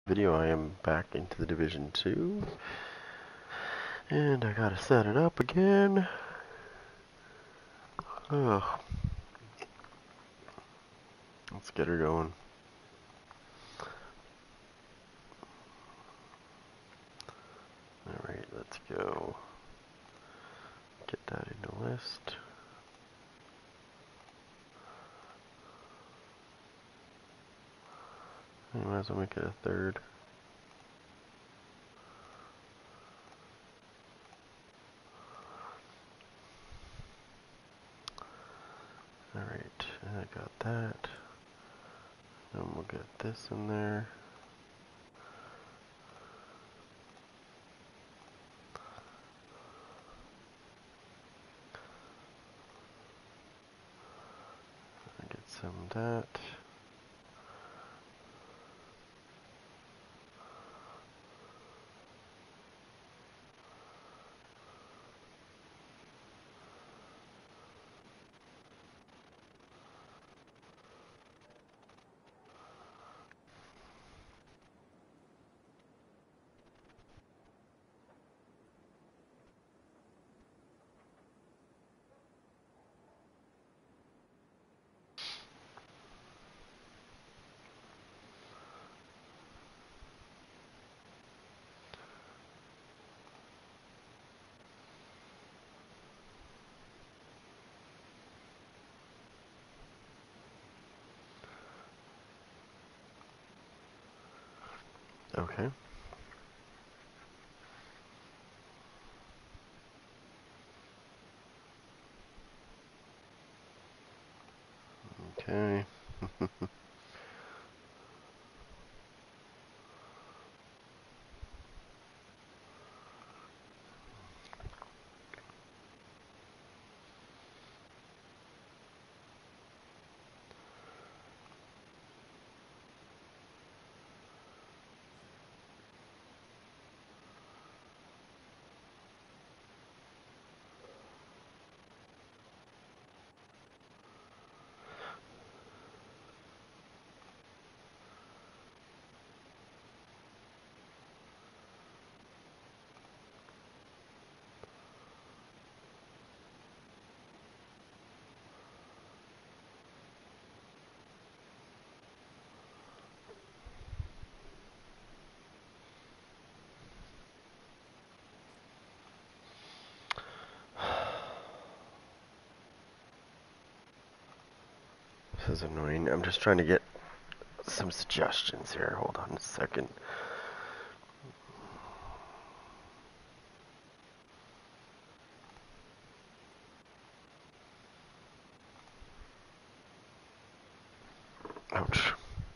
video I am back into the Division 2. And I gotta set it up again. Ugh. Let's get her going. Alright, let's go. Get that in the list. I might as well make it a third. Alright, I got that. Then we'll get this in there. Get some of that. Okay. Okay. This is annoying. I'm just trying to get some suggestions here. Hold on a second. Ouch.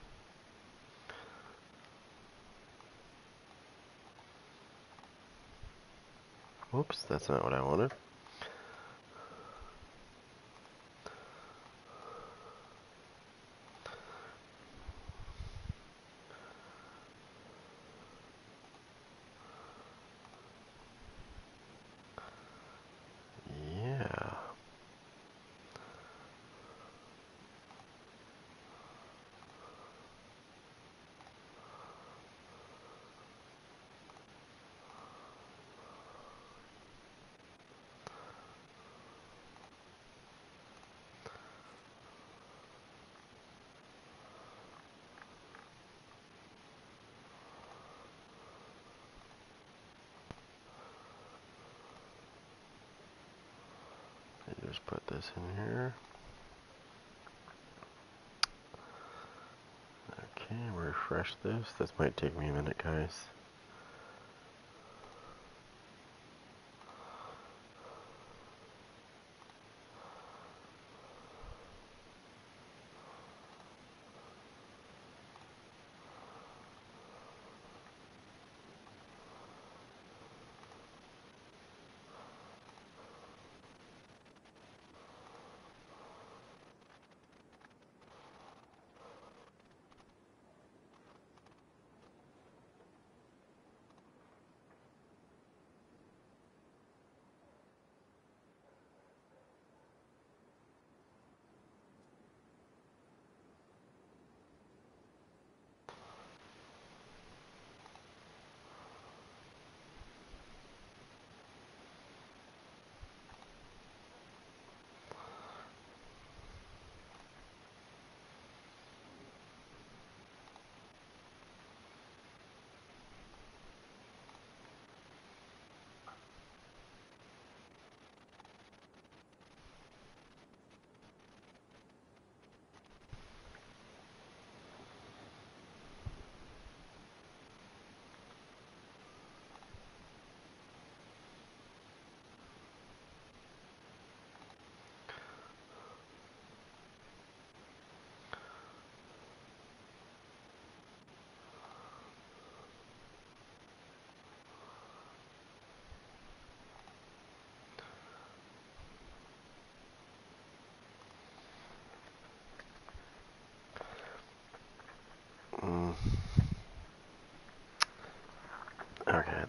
Whoops, that's not what I wanted. Yeah. Just put this in here. Okay, refresh this. This might take me a minute, guys.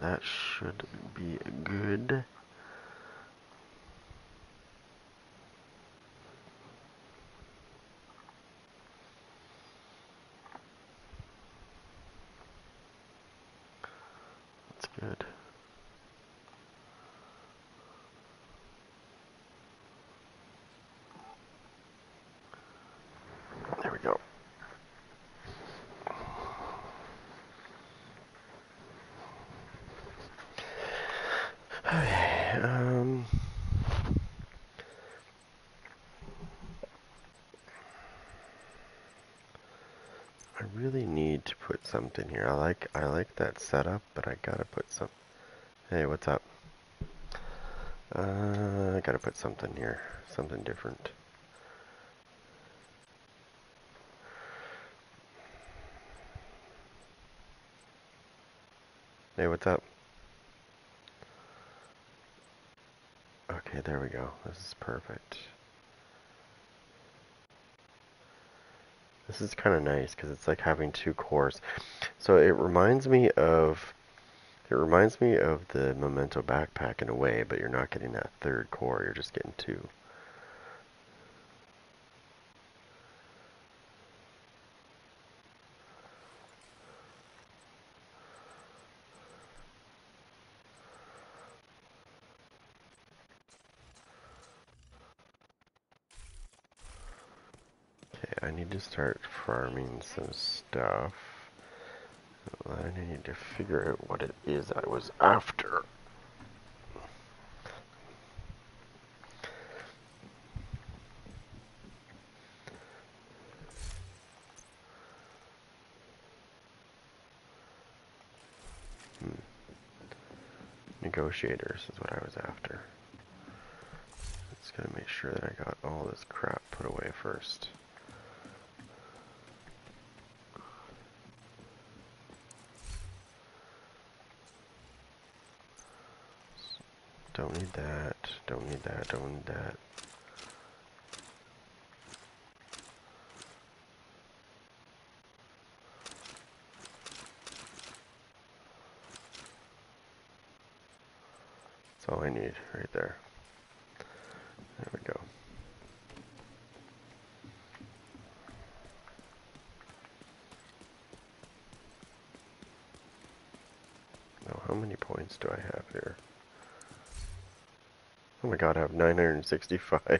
that should be good. That's good. There we go. Okay, I really need to put something here. I like that setup, but I gotta put some. Hey, what's up? I gotta put something here, something different. Hey, what's up? Okay, there we go. This is perfect. This is kind of nice because it's like having two cores. So it reminds me of the Memento backpack in a way, but you're not getting that third core. You're just getting two. Okay, I need to start farming some stuff. I need to figure out what it is I was after. Negotiators is what I was after. Just gotta make sure that I got all this crap put away first. Don't need that, don't need that, don't need that. That's all I need right there. There we go. Now, how many points do I have here? Oh my god, I have 965.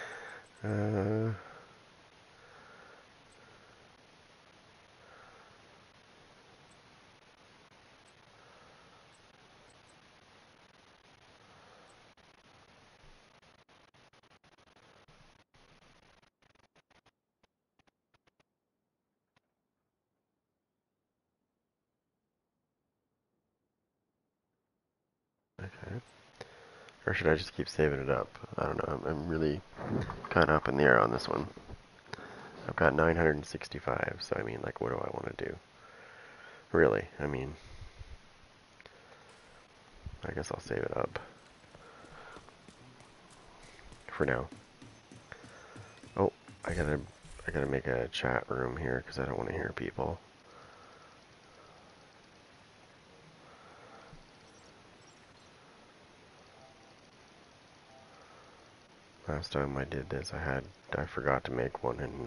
Okay. Or should I just keep saving it up? I don't know. I'm really kind of up in the air on this one. I've got 965, so I mean, like, what do I want to do? Really, I mean, I guess I'll save it up for now. Oh, I gotta make a chat room here because I don't want to hear people. Last time I did this, I forgot to make one, and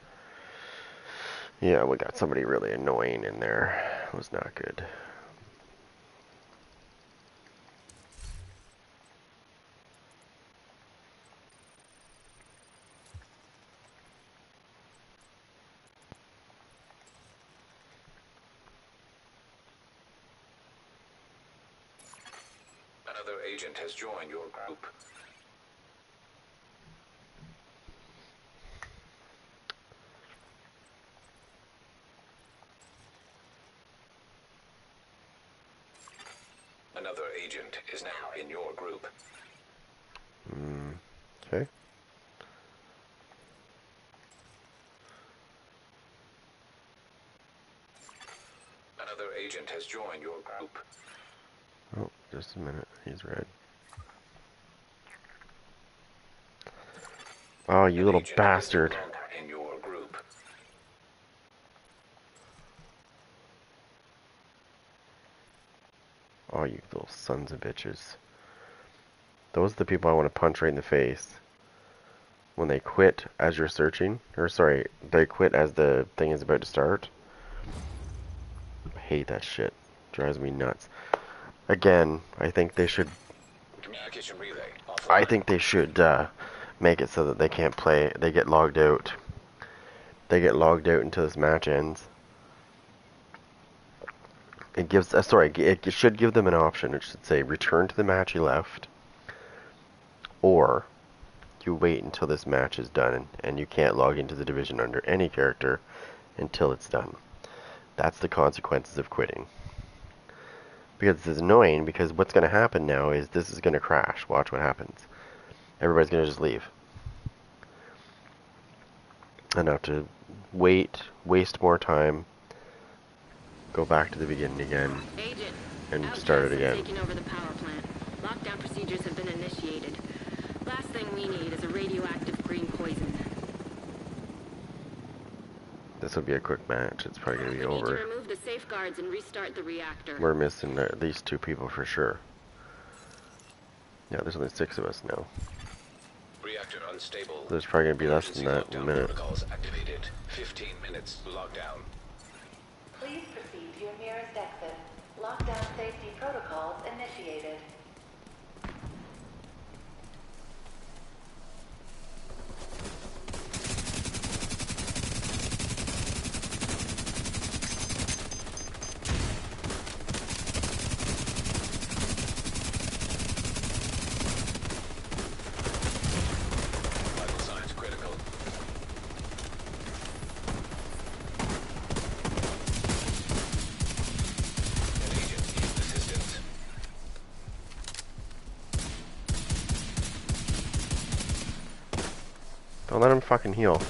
yeah, we got somebody really annoying in there. It was not good. Another agent has joined your group. Another agent is now in your group. Okay. Another agent has joined your group. Oh, just a minute. He's red. Oh, you little bastard. In your group. Oh, you little sons of bitches. Those are the people I want to punch right in the face. When they quit as you're searching, or sorry, they quit as the thing is about to start. I hate that shit. Drives me nuts. Again, I think they should. Communication relay offline. I think they should make it so that they can't play. They get logged out. They get logged out until this match ends. It gives. Sorry, it should give them an option. It should say return to the match you left, or you wait until this match is done, and you can't log into the division under any character until it's done. That's the consequences of quitting. Because it's annoying, because what's going to happen now is this is going to crash. Watch what happens. Everybody's going to just leave. And have to waste more time, go back to the beginning again, Agent, and Outcasts start it have again. taken over the power plant. Lockdown procedures have been initiated. Last thing we need is a radioactive green poison. This will be a quick match. It's probably going to be We need to over. remove the safeguards and restart the reactor. We're missing at least 2 people for sure. Yeah, there's only 6 of us now. Reactor unstable. There's probably going to be less than Emergency that in a lockdown minute. Protocols activated. 15 minutes lockdown. Please proceed to your nearest exit. Lockdown safety protocols initiated. Vital signs critical. An agent needs assistance. Don't let him fucking heal.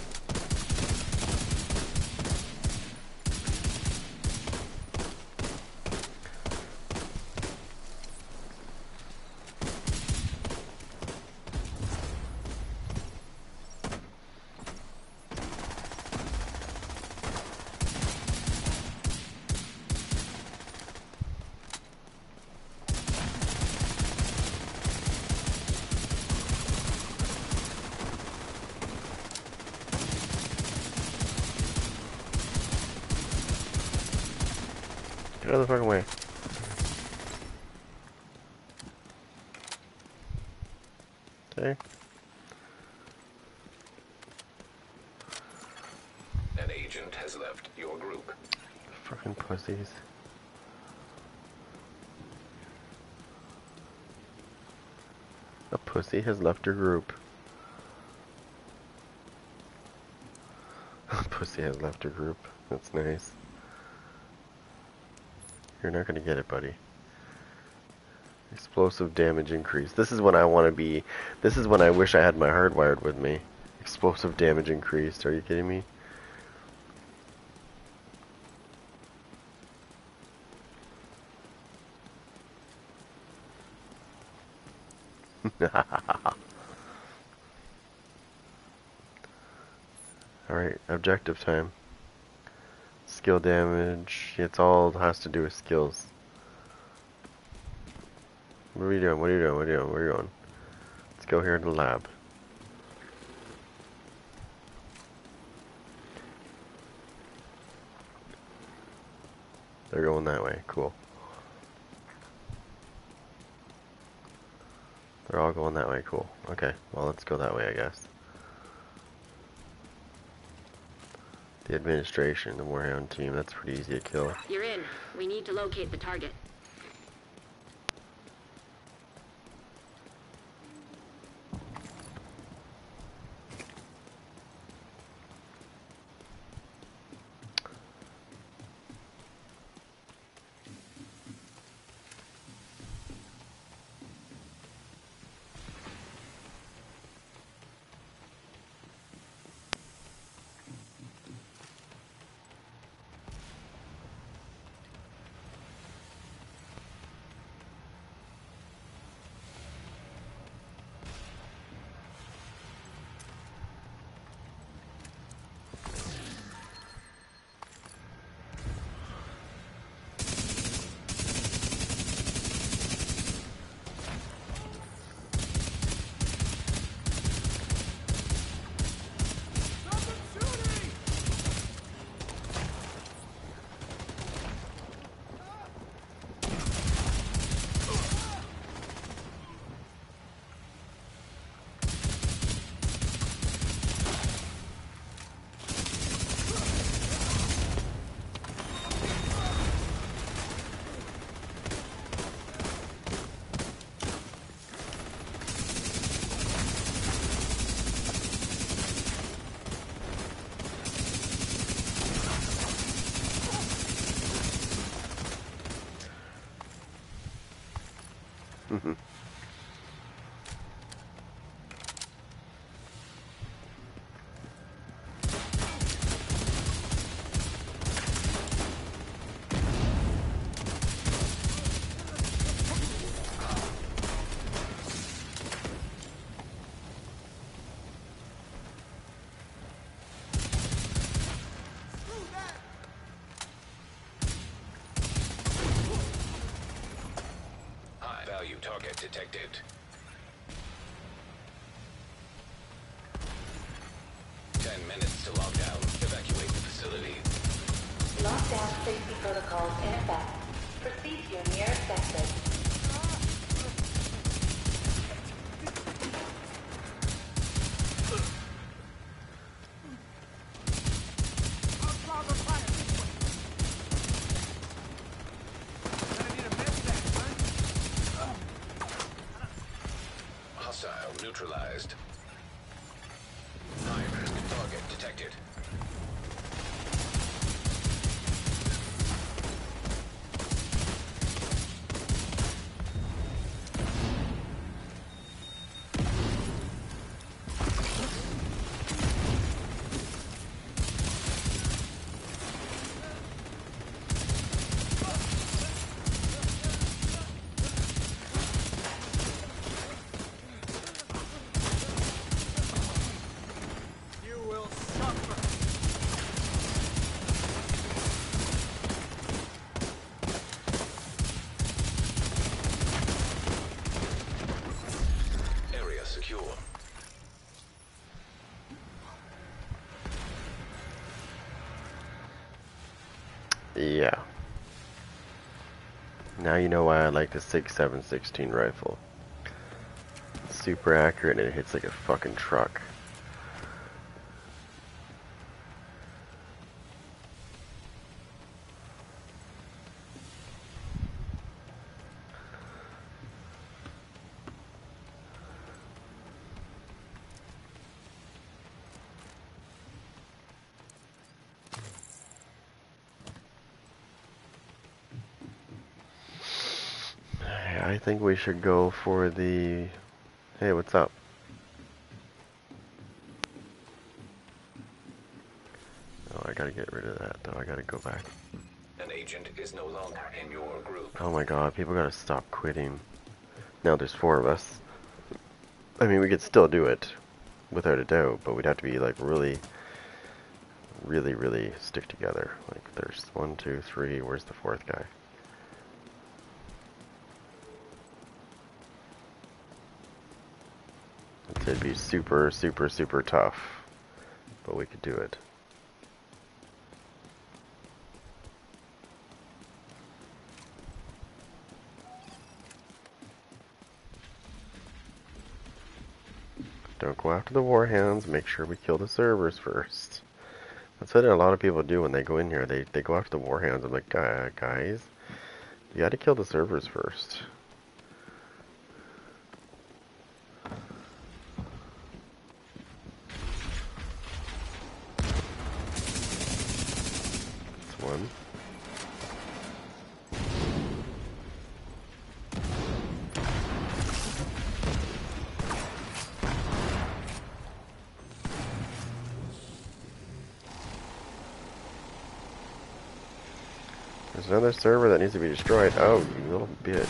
Get out of the fucking way. Okay. An agent has left your group. Fucking pussies. A pussy has left your group. A pussy has left your group. That's nice. You're not gonna get it, buddy. Explosive damage increase. This is when I want to be. This is when I wish I had my hardwired with me. Explosive damage increased. Are you kidding me? Alright, objective time. Skill damage. It's all has to do with skills. What are you doing? What are you doing? What are you doing? Where are you going? Let's go here to the lab. They're going that way. Cool. They're all going that way. Cool. Okay. Well, let's go that way, I guess. The administration, the Warhound team. That's pretty easy to kill. You're in. We need to locate the target. High value target detected. Minutes to lock down. Evacuate the facility. Lockdown safety protocols in effect. Proceed to your nearest exit. Hostile neutralized. High-risk target detected. Area secure. Yeah. Now you know why I like the 6.716 rifle. Super accurate and it hits like a fucking truck. I think we should go for the... Hey, what's up? Oh, I gotta get rid of that though. I gotta go back. An agent is no longer in your group. Oh my god, people gotta stop quitting. Now there's 4 of us. I mean, we could still do it, without a doubt, but we'd have to be like really stick together. Like there's 1, 2, 3, where's the 4th guy? It'd be super tough, but we could do it. Don't go after the warhounds, make sure we kill the servers first. That's what a lot of people do when they go in here. They go after the warhounds. I'm like, guys, you gotta kill the servers first. That's one. There's another server that needs to be destroyed. Oh, you little bitch.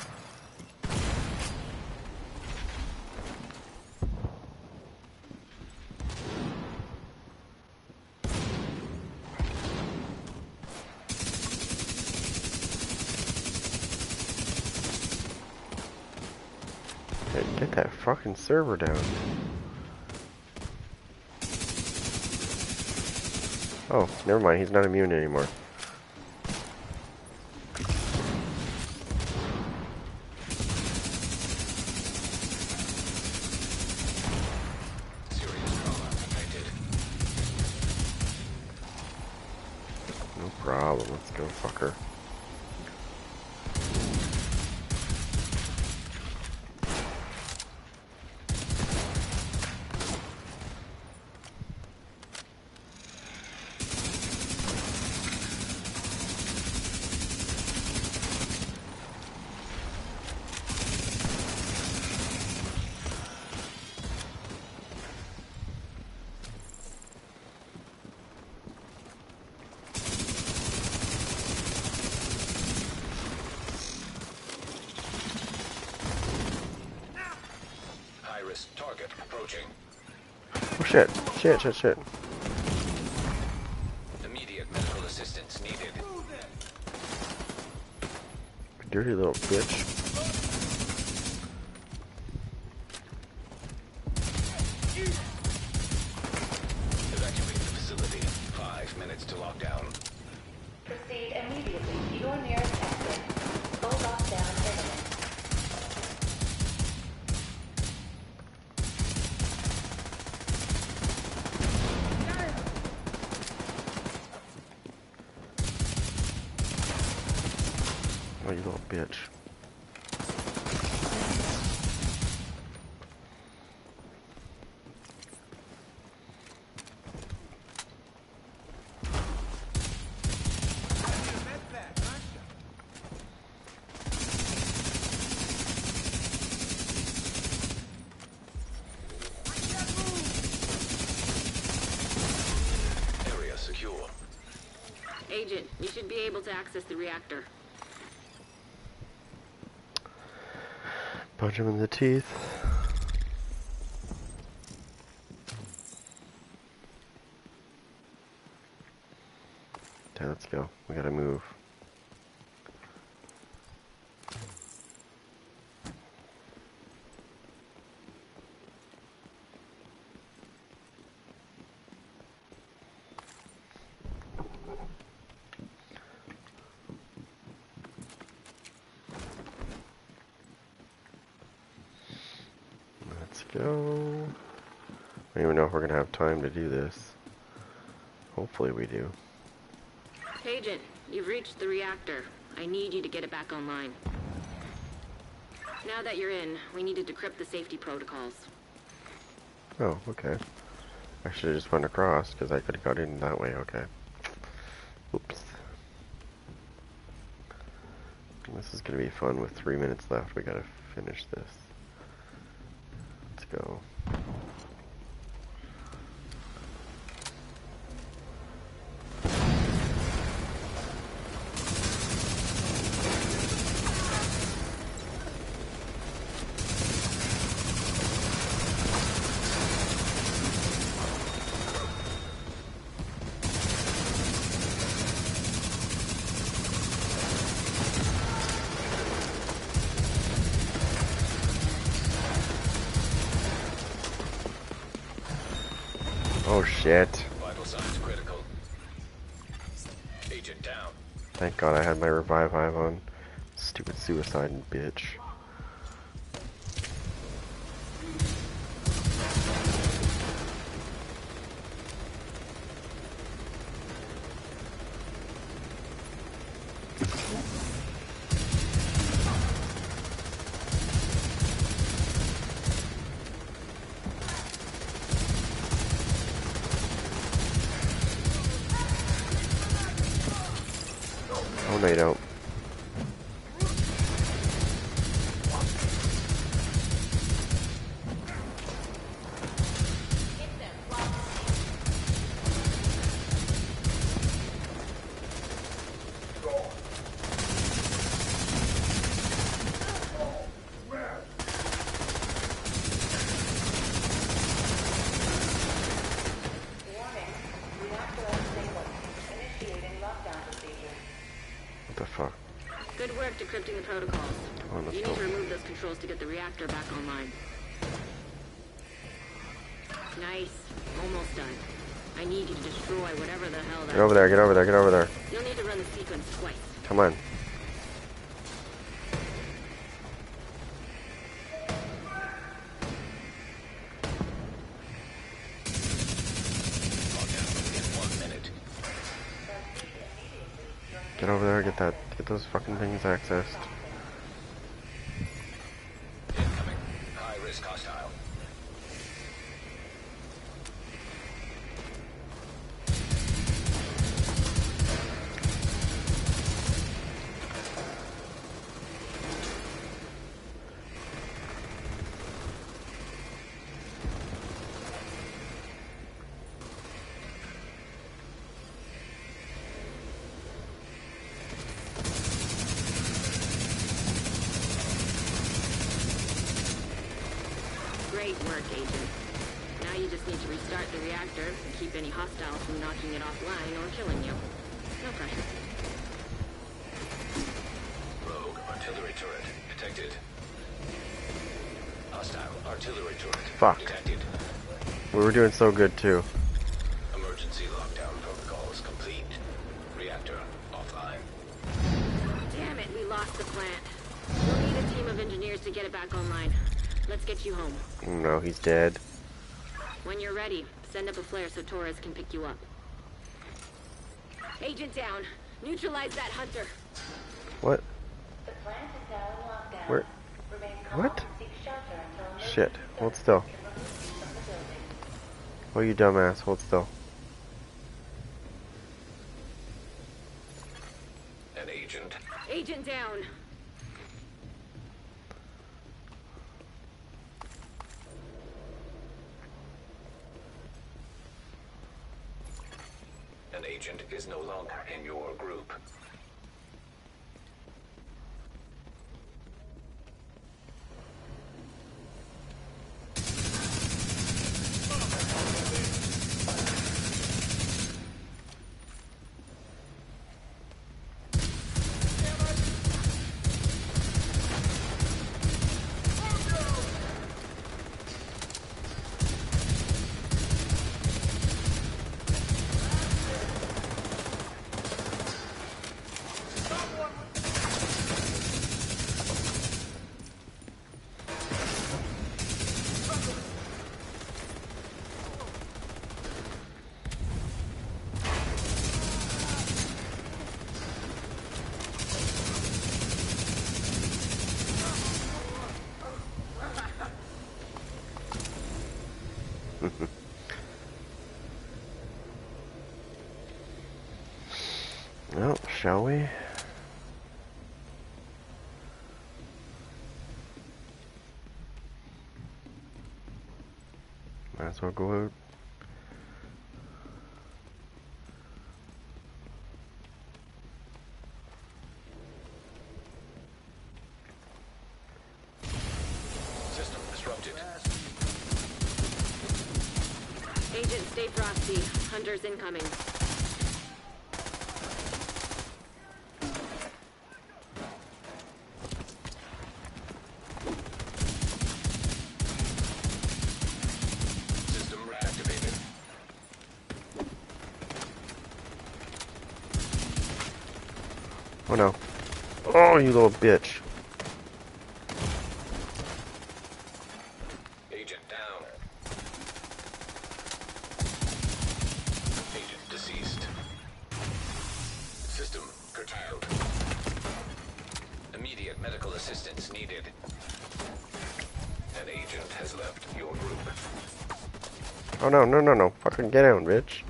Hey, get that fucking server down. Oh, never mind. He's not immune anymore. No problem. Let's go, fucker. target approaching. Oh shit. Shit, shit, shit. Immediate medical assistance needed. Dirty little bitch. Evacuate the facility. 5 minutes to lockdown. Proceed immediately to your nearest exit. Full lockdown imminent. Oh, you little bitch. Area secure. Agent, you should be able to access the reactor. Punch him in the teeth. Okay, let's go. We gotta move. Let's go. I don't even know if we're gonna have time to do this. Hopefully we do. Agent, you've reached the reactor. I need you to get it back online. Now that you're in, we need to decrypt the safety protocols. Oh, okay. I should have just went across, because I could have got in that way, okay. Oops. This is gonna be fun with 3 minutes left. We gotta finish this. Let's go. Oh shit. Vital signs critical. Agent down. Thank God I had my revive hive on. Stupid suicide bitch. Oh no you don't. Warning. Reactor unstable. Initiating lockdown procedure. What the fuck? Good work decrypting the protocols. Oh, let's You go. need to remove those controls to get the reactor back online. Nice. Almost done. I need you to destroy whatever the hell that Get over there, get over there, get over there. You'll need to run the sequence twice. Come on. Lockdown in 1 minute. Get over there, get those fucking things accessed. Incoming. High risk hostile. work, Agent. Now you just need to restart the reactor and keep any hostiles from knocking it offline or killing you. No pressure. Rogue artillery turret detected. Hostile artillery turret Fuck. detected. We were doing so good too. Emergency lockdown protocols complete. Reactor offline. Damn it, we lost the plant. We'll need a team of engineers to get it back online. Let's get you home. No, he's dead. When you're ready, send up a flare so Torres can pick you up. Agent down. Neutralize that hunter. What? The plant is now in lockdown. Where? Remain calm What? and seek shelter until Shit. emergency Hold services still. can remove you from the building. Oh, you dumbass. Hold still. An agent. Agent down. An agent is no longer in your group. Well, shall we? Might as well go out. System disrupted. Agent, stay frosty. Hunters incoming. System reactivated. Oh no. Oh, you little bitch. Agent down. Agent deceased. System curtailed. Immediate medical assistance needed. An agent has left your group. Oh no, no, no, no. Fucking get down, bitch.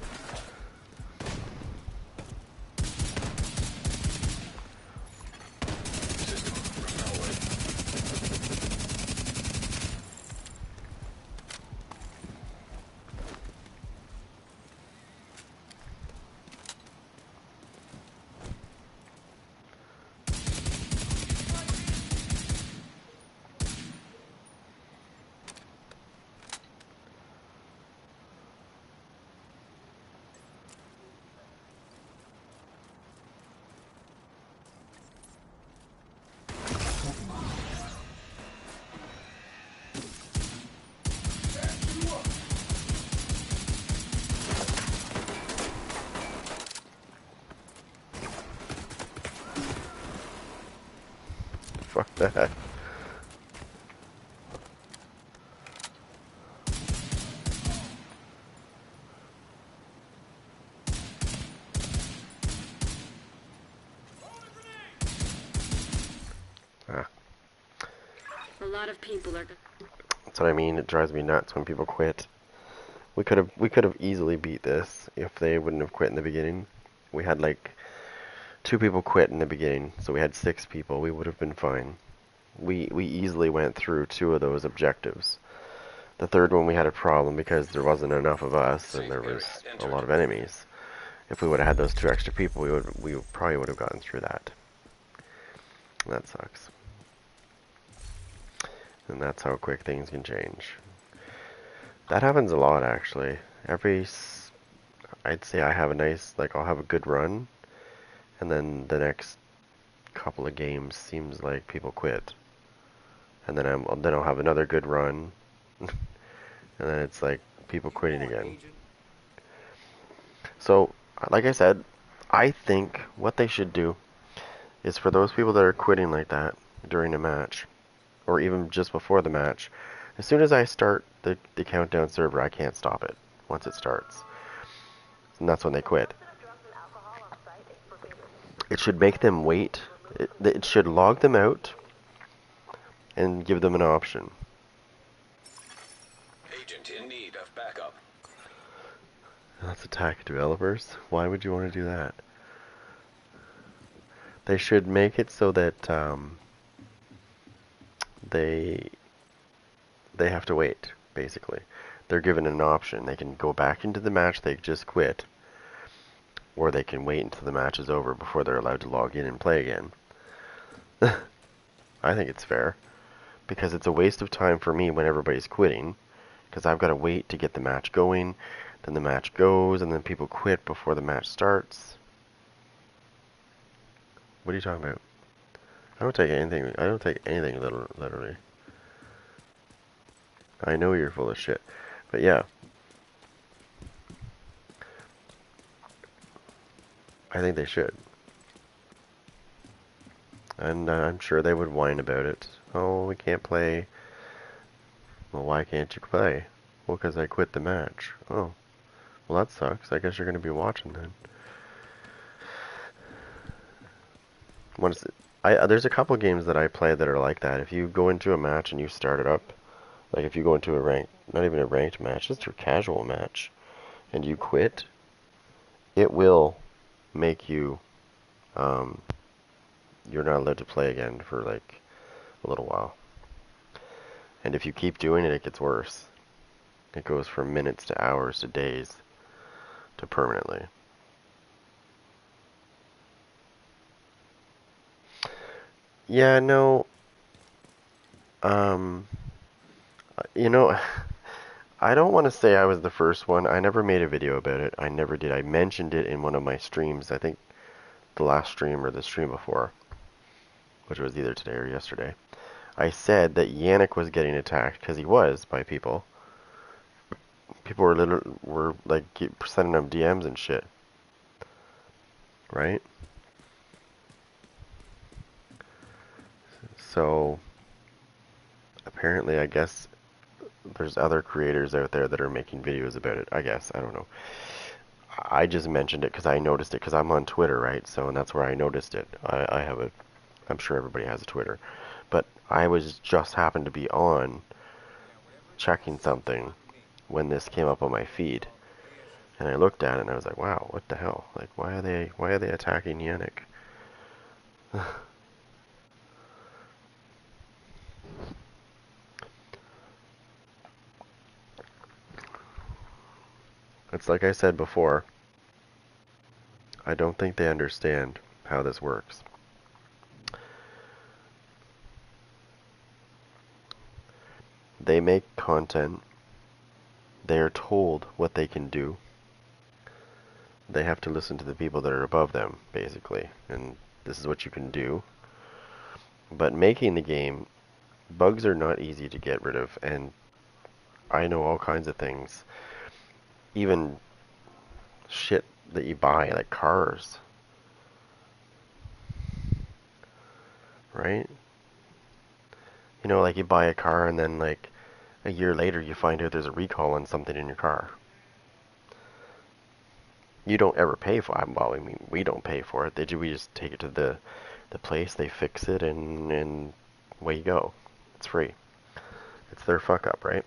System restored. Fuck that. Ah, A lot of people are... that's what I mean. It drives me nuts when people quit. We could have easily beat this if they wouldn't have quit in the beginning. We had like 2 people quit in the beginning, so we had 6 people. We would have been fine. We easily went through 2 of those objectives. The third one we had a problem because there wasn't enough of us and there was a lot of enemies. If we would have had those 2 extra people, we probably would have gotten through that. That sucks. And that's how quick things can change. That happens a lot, actually. I'd say I have a nice, like, I'll have a good run, and then the next couple of games seems like people quit. And then I'll have another good run, and then it's like people quitting again. So, like I said, I think what they should do is for those people that are quitting like that during a match, or even just before the match, as soon as I start the countdown server, I can't stop it once it starts. And that's when they quit. It should make them wait. It should log them out and give them an option. Agent in need of backup. Let's attack developers. Why would you want to do that? They should make it so that they have to wait, basically. They're given an option. They can go back into the match they just quit, or they can wait until the match is over before they're allowed to log in and play again. I think it's fair, because it's a waste of time for me when everybody's quitting, because I've got to wait to get the match going, then the match goes, and then people quit before the match starts. What are you talking about? I don't take anything literally. I know you're full of shit. But yeah. I think they should. And I'm sure they would whine about it. Oh, we can't play. Well, why can't you play? Well, because I quit the match. Oh. Well, that sucks. I guess you're going to be watching then. There's a couple games that I play that are like that. If you go into a match and you start it up, like if you go into a ranked, not even a ranked match, just a casual match, and you quit, it will make you, you're not allowed to play again for like a little while. And if you keep doing it, it gets worse. It goes from minutes to hours to days to permanently. Yeah, no, um, you know, I don't want to say I was the first one. I never made a video about it. I never did. I mentioned it in one of my streams. I think the last stream or the stream before, which was either today or yesterday. I said that Yannick was getting attacked because he was by people. People were like sending him DMs and shit, right? So apparently, I guess there's other creators out there that are making videos about it. I guess I don't know. I just mentioned it because I noticed it because I'm on Twitter, right? So and that's where I noticed it. I have a. I'm sure everybody has a Twitter, but I was just happened to be on checking something when this came up on my feed, and I looked at it and I was like, wow, what the hell? Like, why are they attacking Yannick? It's like I said before. I don't think they understand how this works. They make content. They are told what they can do. They have to listen to the people that are above them, basically. And this is what you can do. But making the game, bugs are not easy to get rid of. And I know all kinds of things. Even shit that you buy, like cars. Right? You know, like you buy a car and then like a year later you find out there's a recall on something in your car. You don't ever pay for it. Well, I mean, we don't pay for it. We just take it to the place, they fix it, and away you go. It's free. It's their fuck up, right?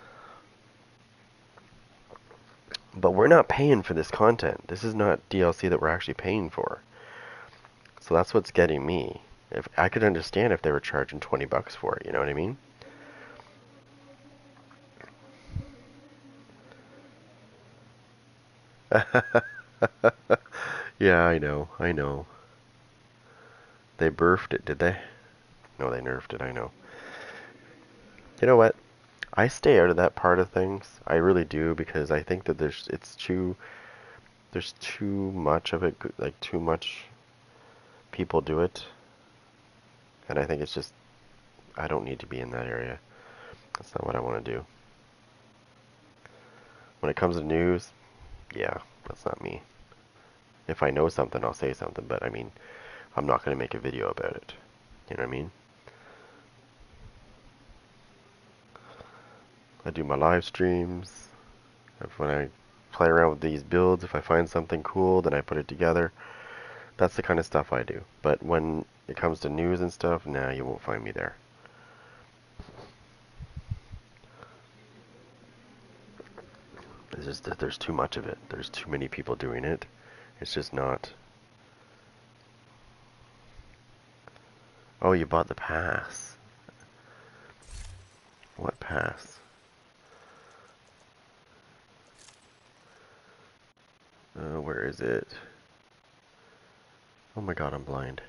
But we're not paying for this content. This is not DLC that we're actually paying for. So that's what's getting me. If I could understand if they were charging $20 for it, you know what I mean? Yeah, I know. I know. They burfed it, did they? No, they nerfed it, I know. You know what? I stay out of that part of things. I really do because I think that there's too much of it, like too much people do it, and I think it's just I don't need to be in that area. That's not what I want to do. When it comes to news, yeah, that's not me. If I know something, I'll say something, but I mean, I'm not going to make a video about it. You know what I mean? I do my live streams. When I play around with these builds, if I find something cool, then I put it together. That's the kind of stuff I do. But when it comes to news and stuff, nah, you won't find me there. It's just that there's too much of it. There's too many people doing it. It's just not. Oh, you bought the pass. What pass? Where is it? Oh my god, I'm blind.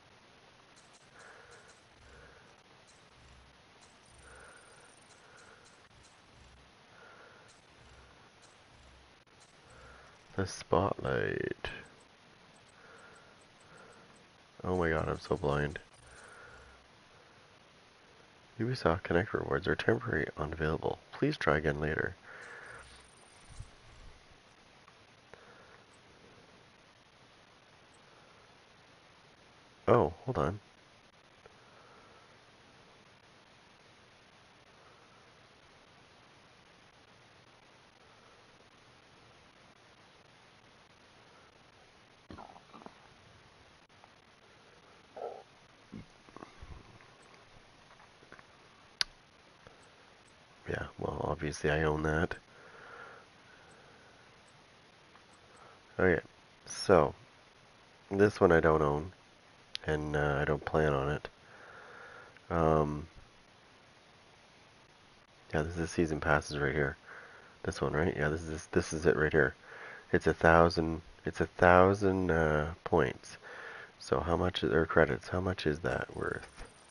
The spotlight. Oh my god, I'm so blind. Ubisoft Connect rewards are temporary unavailable. Please try again later. Oh, hold on. Yeah, well, obviously I own that. Okay, so this one I don't own, and I don't plan on it. Yeah, this is the season passes right here. This one, right? Yeah, this is it right here. It's 1,000. It's 1,000 points. So how much or credits? How much is that worth?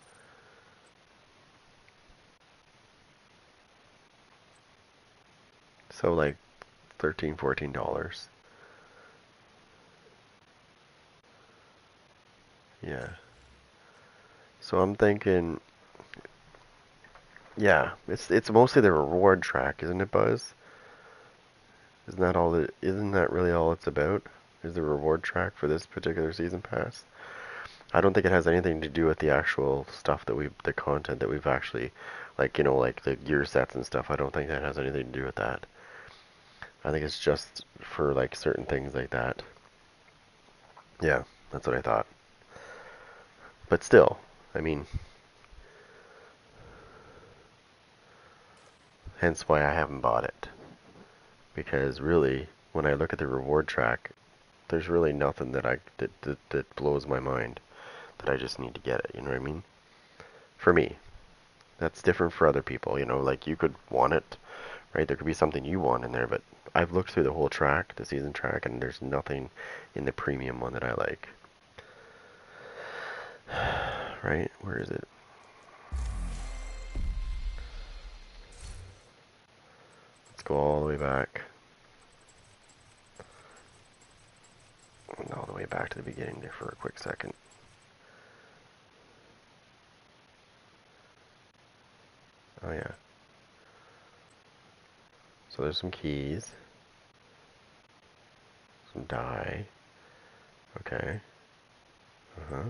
So like $13, $14. Yeah. So I'm thinking, yeah, it's mostly the reward track, isn't it, Buzz? Isn't that all it? Isn't that really all it's about? Is the reward track for this particular season pass? I don't think it has anything to do with the actual stuff that the content that we've actually, like, you know, like the gear sets and stuff. I don't think that has anything to do with that. I think it's just for like certain things like that. Yeah, that's what I thought. But still, I mean, hence why I haven't bought it. Because really, when I look at the reward track, there's really nothing that blows my mind that I just need to get it. You know what I mean? For me, that's different for other people. You know, like you could want it, right? There could be something you want in there, but I've looked through the whole track, the season track, and there's nothing in the premium one that I like. Right? Where is it? Let's go all the way back. All the way back to the beginning there for a quick second. Oh yeah. So there's some keys. Some dye. Okay. Uh-huh.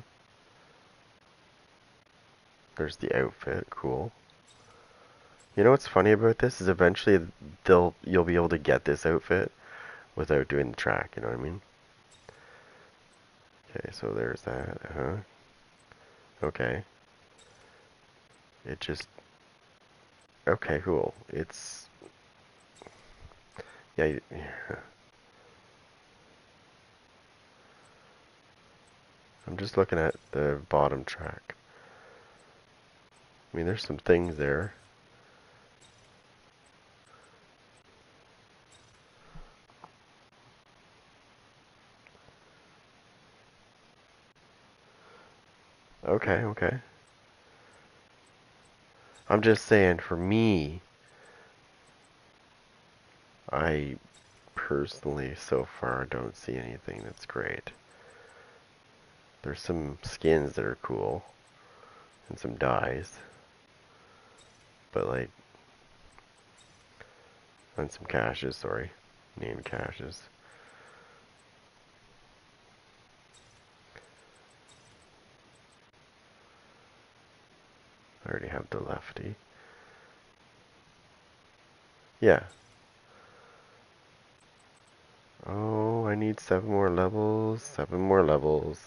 There's the outfit. Cool. You know what's funny about this is eventually you'll be able to get this outfit without doing the track, you know what I mean? Okay, so there's that. Uh-huh. Okay. It just okay, cool. It's yeah, I'm just looking at the bottom track. I mean, there's some things there. Okay, okay. I'm just saying for me, I personally, so far, don't see anything that's great. There's some skins that are cool, and some dyes, but like, and some caches, sorry, name caches. I already have the lefty. Yeah. Oh, I need 7 more levels, 7 more levels.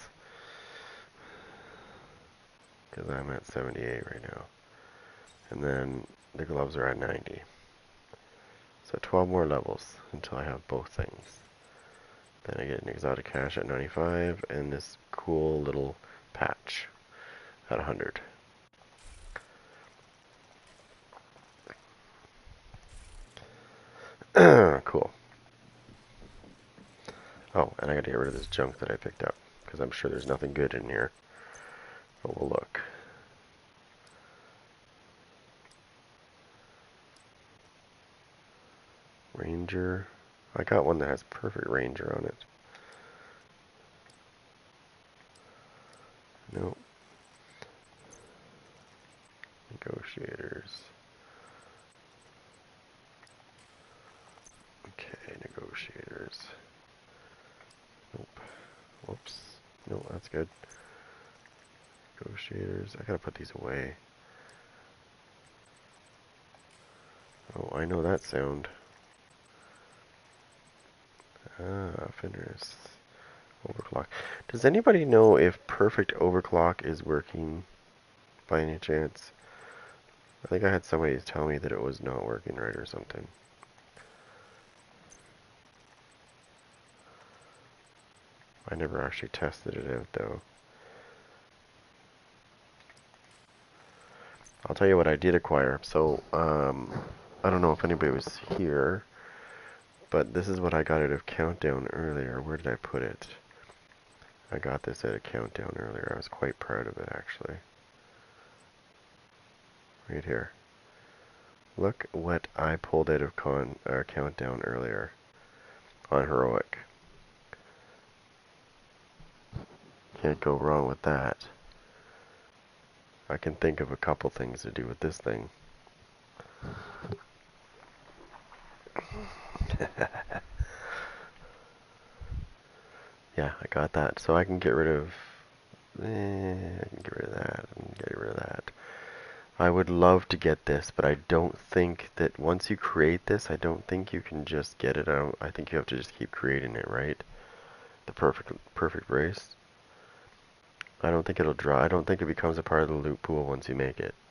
Because I'm at 78 right now. And then the gloves are at 90. So 12 more levels until I have both things. Then I get an exotic cache at 95 and this cool little patch at 100. Cool. Oh, and I gotta get rid of this junk that I picked up, because I'm sure there's nothing good in here. But we'll look. Ranger. I got one that has perfect Ranger on it. Nope. Negotiators. Okay, negotiators. Nope. Whoops. No, that's good. Negotiators. I gotta put these away. Oh, I know that sound. Ah, Fenris. Overclock. Does anybody know if perfect overclock is working by any chance? I think I had somebody tell me that it was not working right or something. I never actually tested it out though. I'll tell you what I did acquire. So, I don't know if anybody was here, but this is what I got out of Countdown earlier. Where did I put it? I got this at a Countdown earlier. I was quite proud of it actually. Right here. Look what I pulled out of Countdown earlier on Heroic. Can't go wrong with that. I can think of a couple things to do with this thing. Yeah, I got that. So I can get rid of... I can get rid of that and get rid of that. I would love to get this, but I don't think that once you create this, I don't think you can just get it. I think you have to just keep creating it, right? The perfect race. I don't think it'll draw. I don't think it becomes a part of the loot pool once you make it.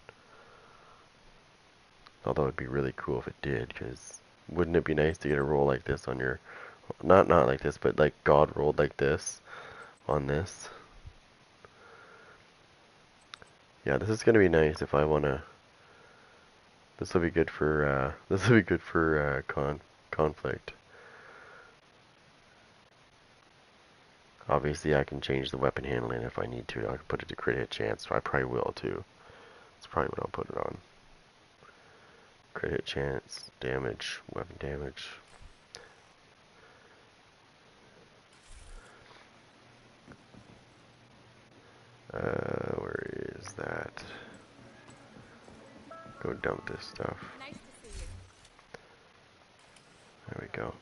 Although it'd be really cool if it did, because wouldn't it be nice to get a roll like this on your... Not like this, but like God rolled like this on this. Yeah, this is gonna be nice if I wanna. This will be good for conflict. Obviously, I can change the weapon handling if I need to. I can put it to crit hit chance. So I probably will too. That's probably what I'll put it on. Crit hit chance, damage, weapon damage. Where is that? Go dump this stuff. Nice to see you. There we go.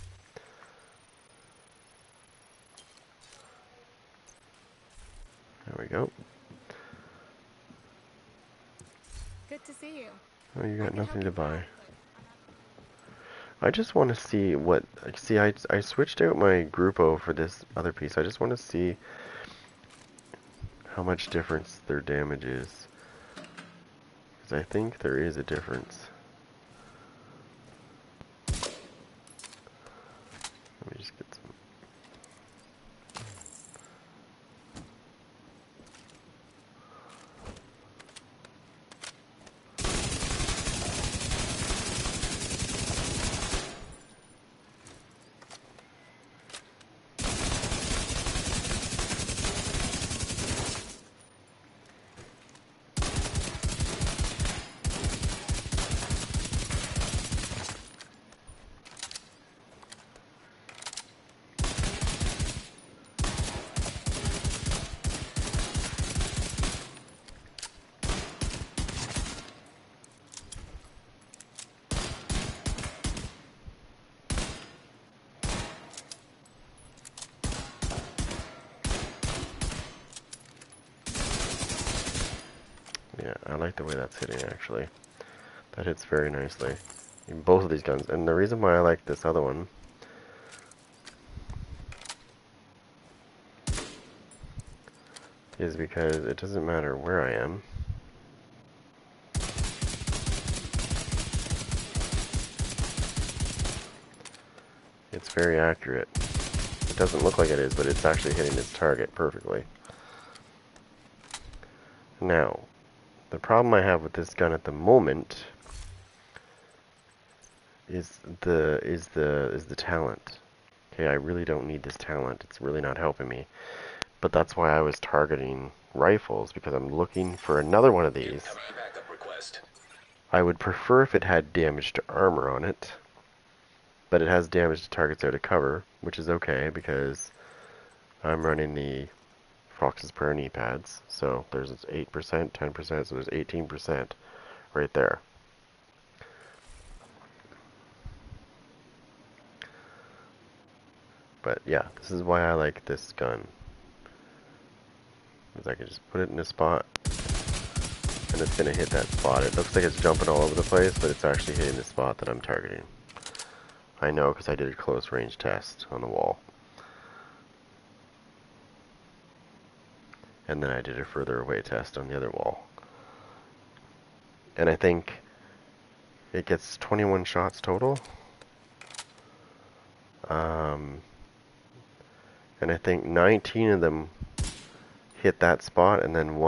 There we go. Good to see you. Oh, you got nothing to buy. I just want to see what... See, I switched out my Grupo for this other piece. I just want to see how much difference their damage is. Because I think there is a difference. Let me just get some... Yeah, I like the way that's hitting actually. That hits very nicely in both of these guns. And the reason why I like this other one is because it doesn't matter where I am. It's very accurate. It doesn't look like it is, but it's actually hitting its target perfectly. Now, the problem I have with this gun at the moment is the talent. Okay, I really don't need this talent. It's really not helping me. But that's why I was targeting rifles, because I'm looking for another one of these. Backup request. I would prefer if it had damage to armor on it, but it has damage to targets out of cover, which is okay because I'm running the Fox's Prayer knee pads. So there's 8%, 10%, so there's 18% right there. But yeah, this is why I like this gun. Because I can just put it in a spot, and it's going to hit that spot. It looks like it's jumping all over the place, but it's actually hitting the spot that I'm targeting. I know because I did a close range test on the wall. And then I did a further away test on the other wall. And I think it gets 21 shots total. And I think 19 of them hit that spot, and then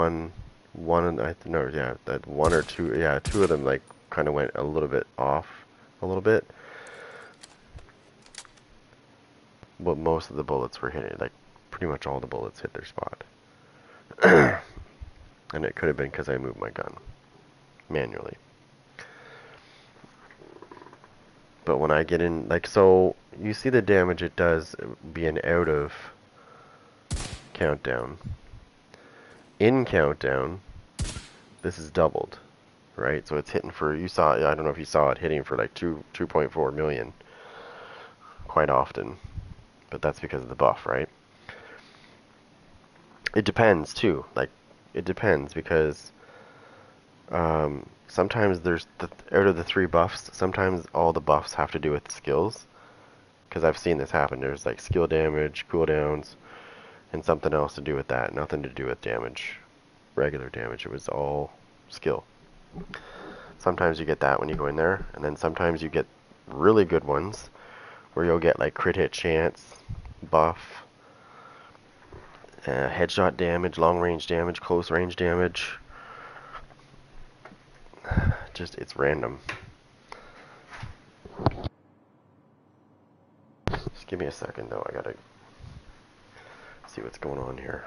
that one or two, yeah, two of them like kind of went a little bit off, a little bit. But most of the bullets were hitting, like pretty much all the bullets hit their spot. And it could have been because I moved my gun manually. But when I get in, like, so you see the damage it does being out of countdown. In countdown, this is doubled, right? So it's hitting for, you saw, I don't know if you saw it hitting for like 2.4 million quite often, but that's because of the buff, right? It depends too, like, it depends because sometimes there's, out of the 3 buffs, sometimes all the buffs have to do with skills, because I've seen this happen. There's like skill damage, cooldowns, and something else to do with that, nothing to do with damage, regular damage. It was all skill. Sometimes you get that when you go in there, and then sometimes you get really good ones where you'll get like crit hit chance, buff, headshot damage, long range damage, close range damage. Just, it's random. Just give me a second though, I gotta see what's going on here.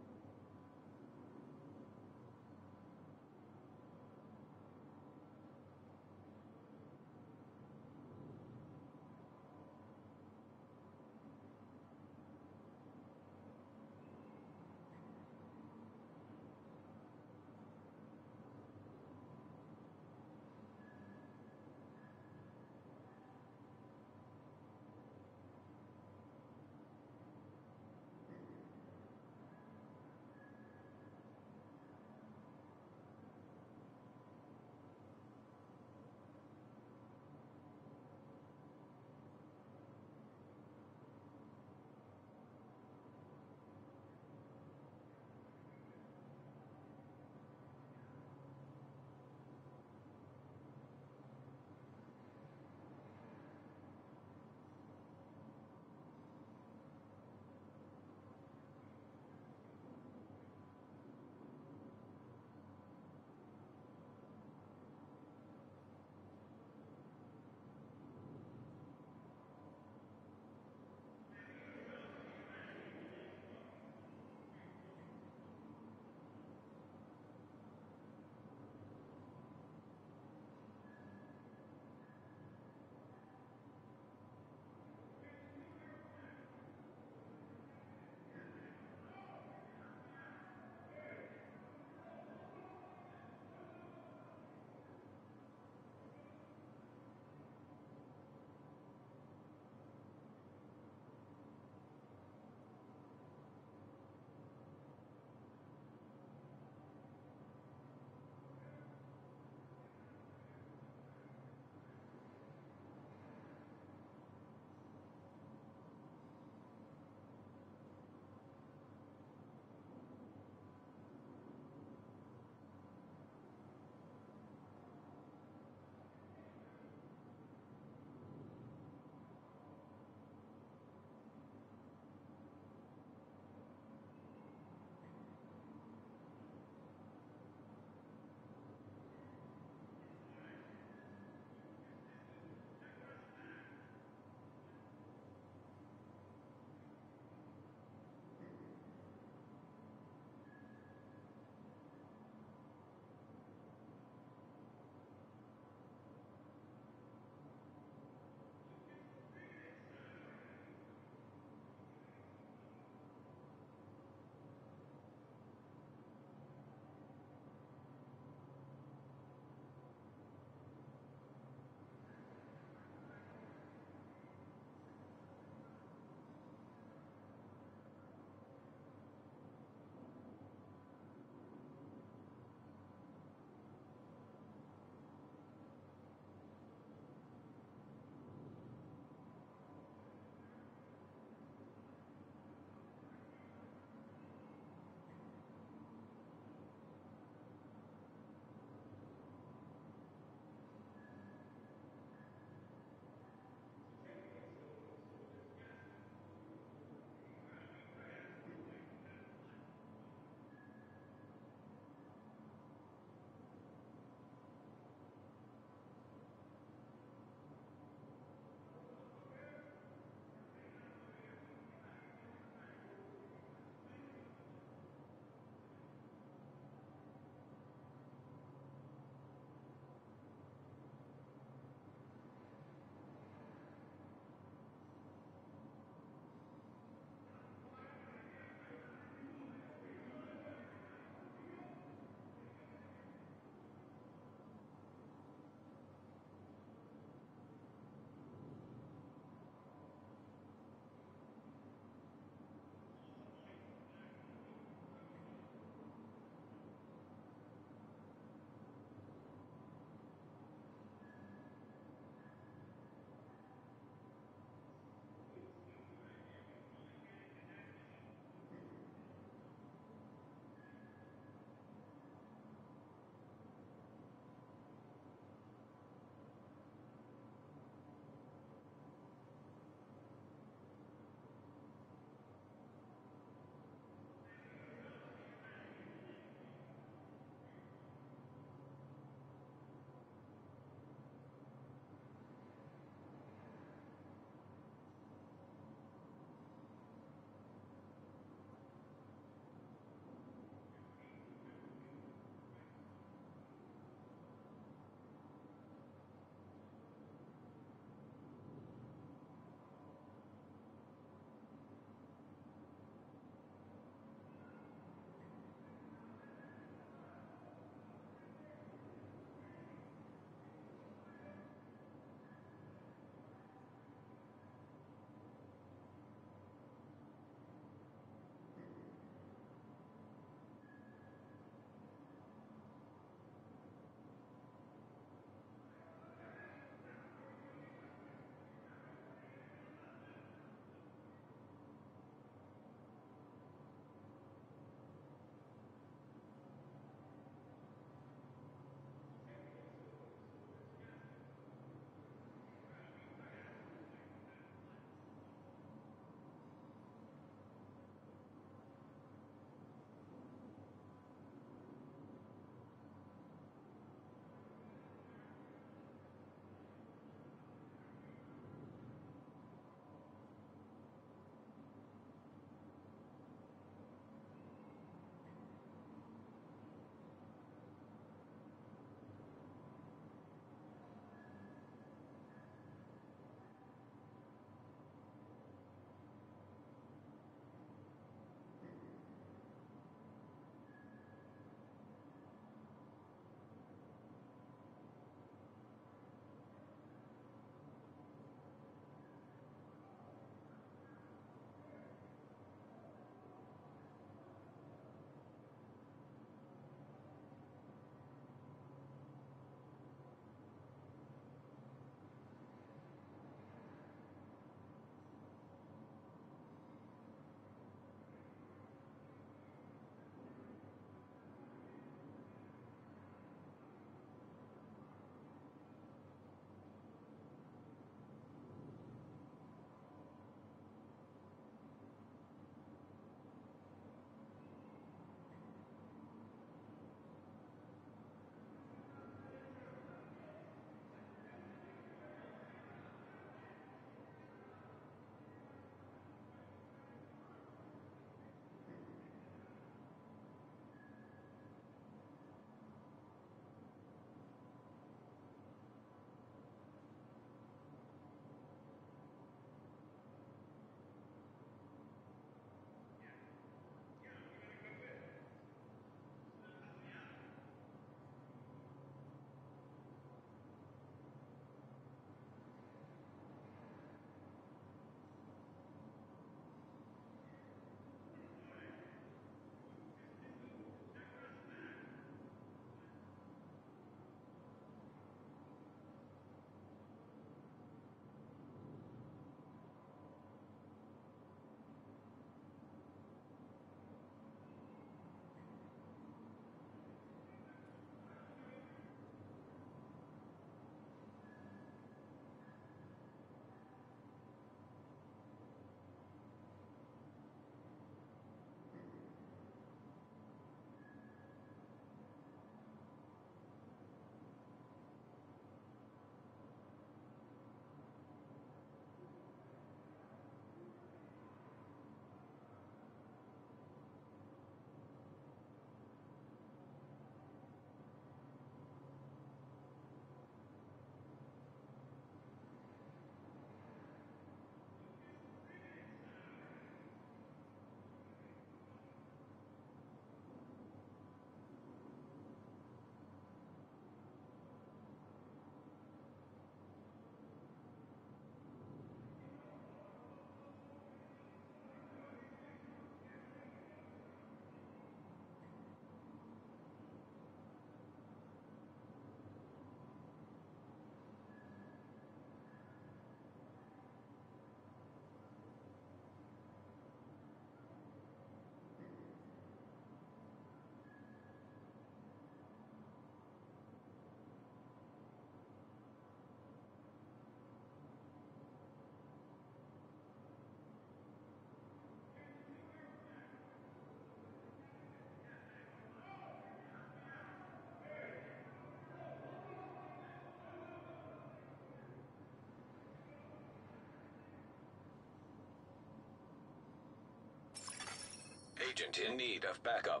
Agent in need of backup.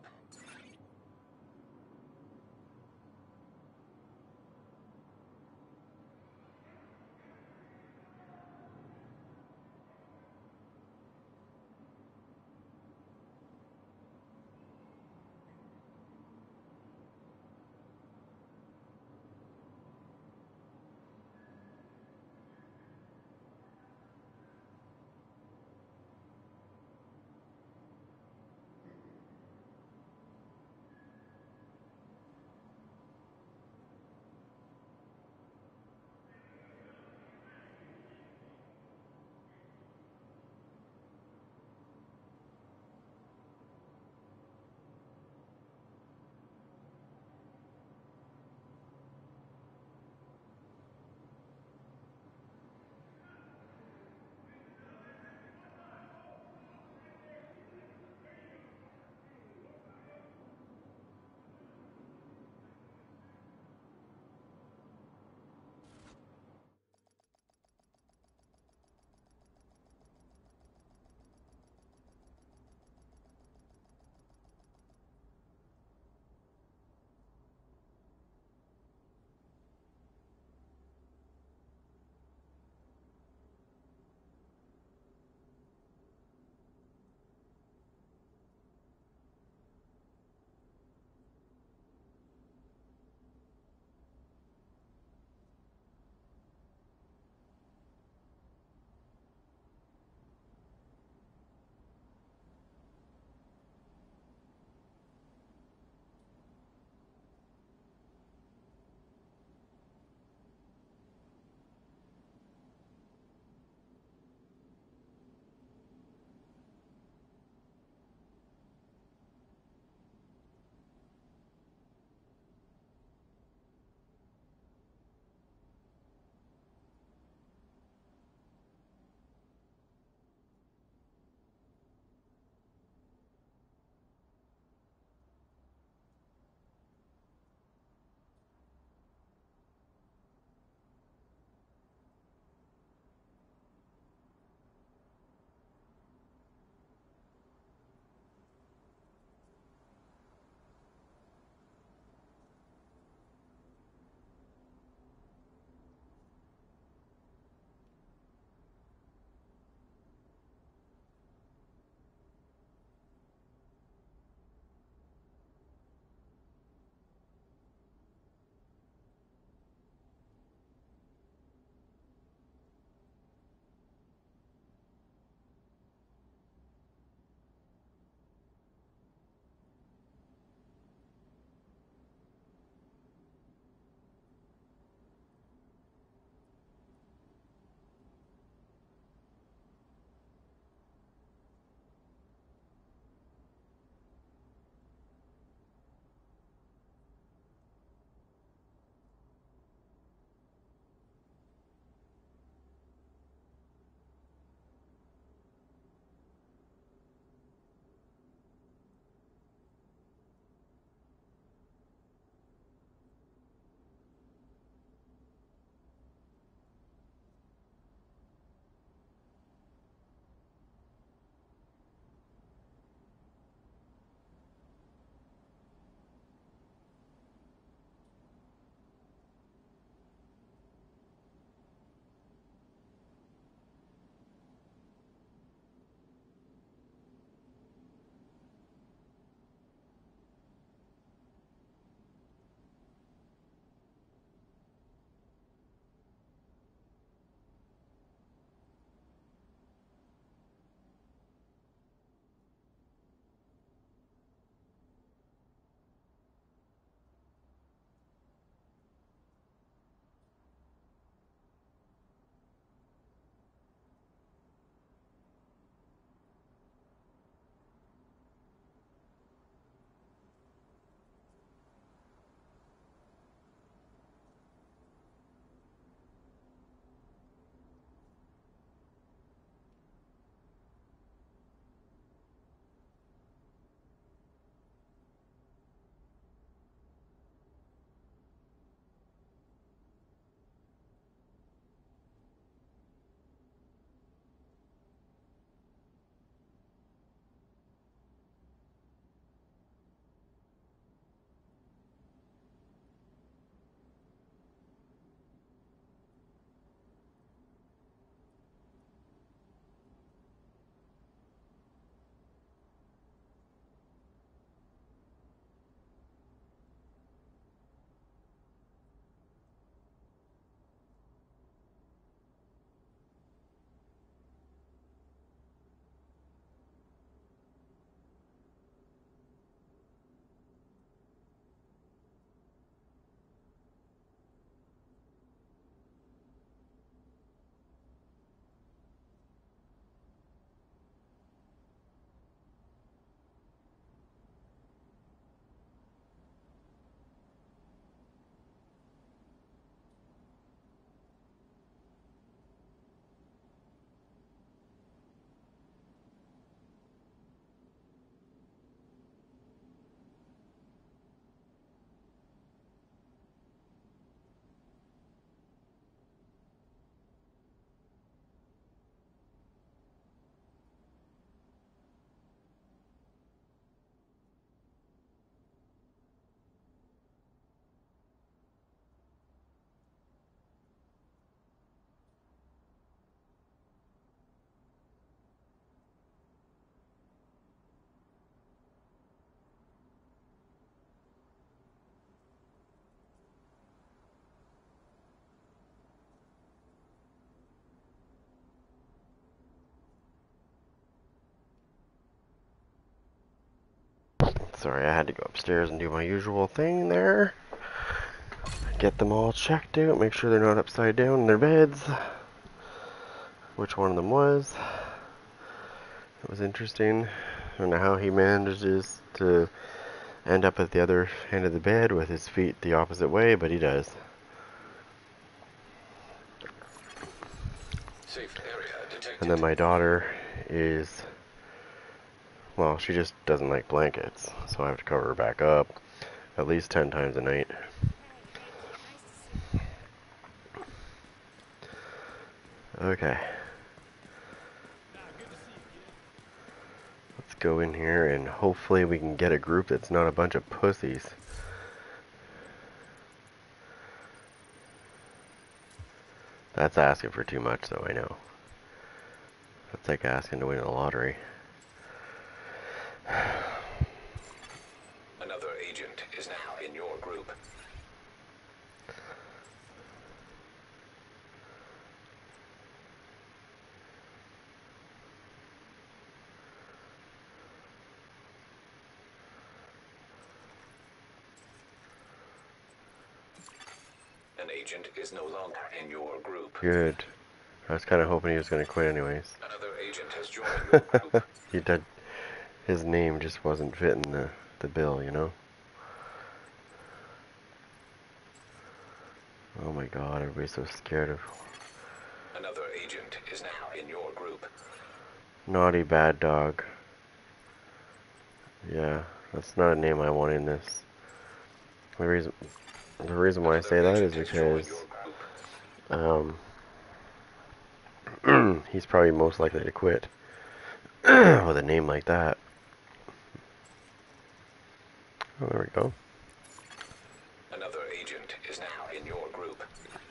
Sorry, I had to go upstairs and do my usual thing there. Get them all checked out, make sure they're not upside down in their beds. Which one of them was. It was interesting. I don't know how he manages to end up at the other end of the bed with his feet the opposite way, but he does. Safe area detected. And then my daughter is, well, she just doesn't like blankets, so I have to cover her back up at least 10 times a night. Okay. Let's go in here and hopefully we can get a group that's not a bunch of pussies. That's asking for too much, though, I know. That's like asking to win the lottery. Another agent is now in your group. An agent is no longer in your group. Good. I was kind of hoping he was going to quit anyways. Another agent has joined your group. He did. His name just wasn't fitting the bill, you know? Oh my god, everybody's so scared of Another agent is now in your group. Naughty Bad Dog. Yeah, that's not a name I want in this. The reason why I say that is because he's probably most likely to quit with a name like that. Oh, there we go. Another agent is now in your group.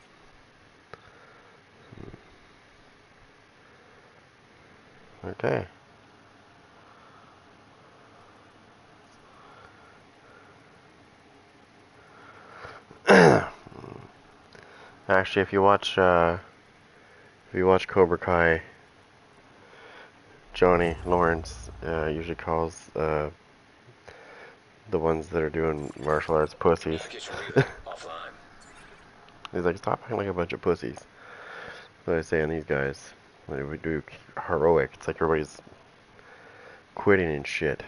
Okay. Actually, if you watch Cobra Kai, Johnny Lawrence usually calls the ones that are doing martial arts pussies. Package reader offline. He's like, stop acting like a bunch of pussies. That's what I say on these guys. When we do heroic, it's like everybody's quitting and shit.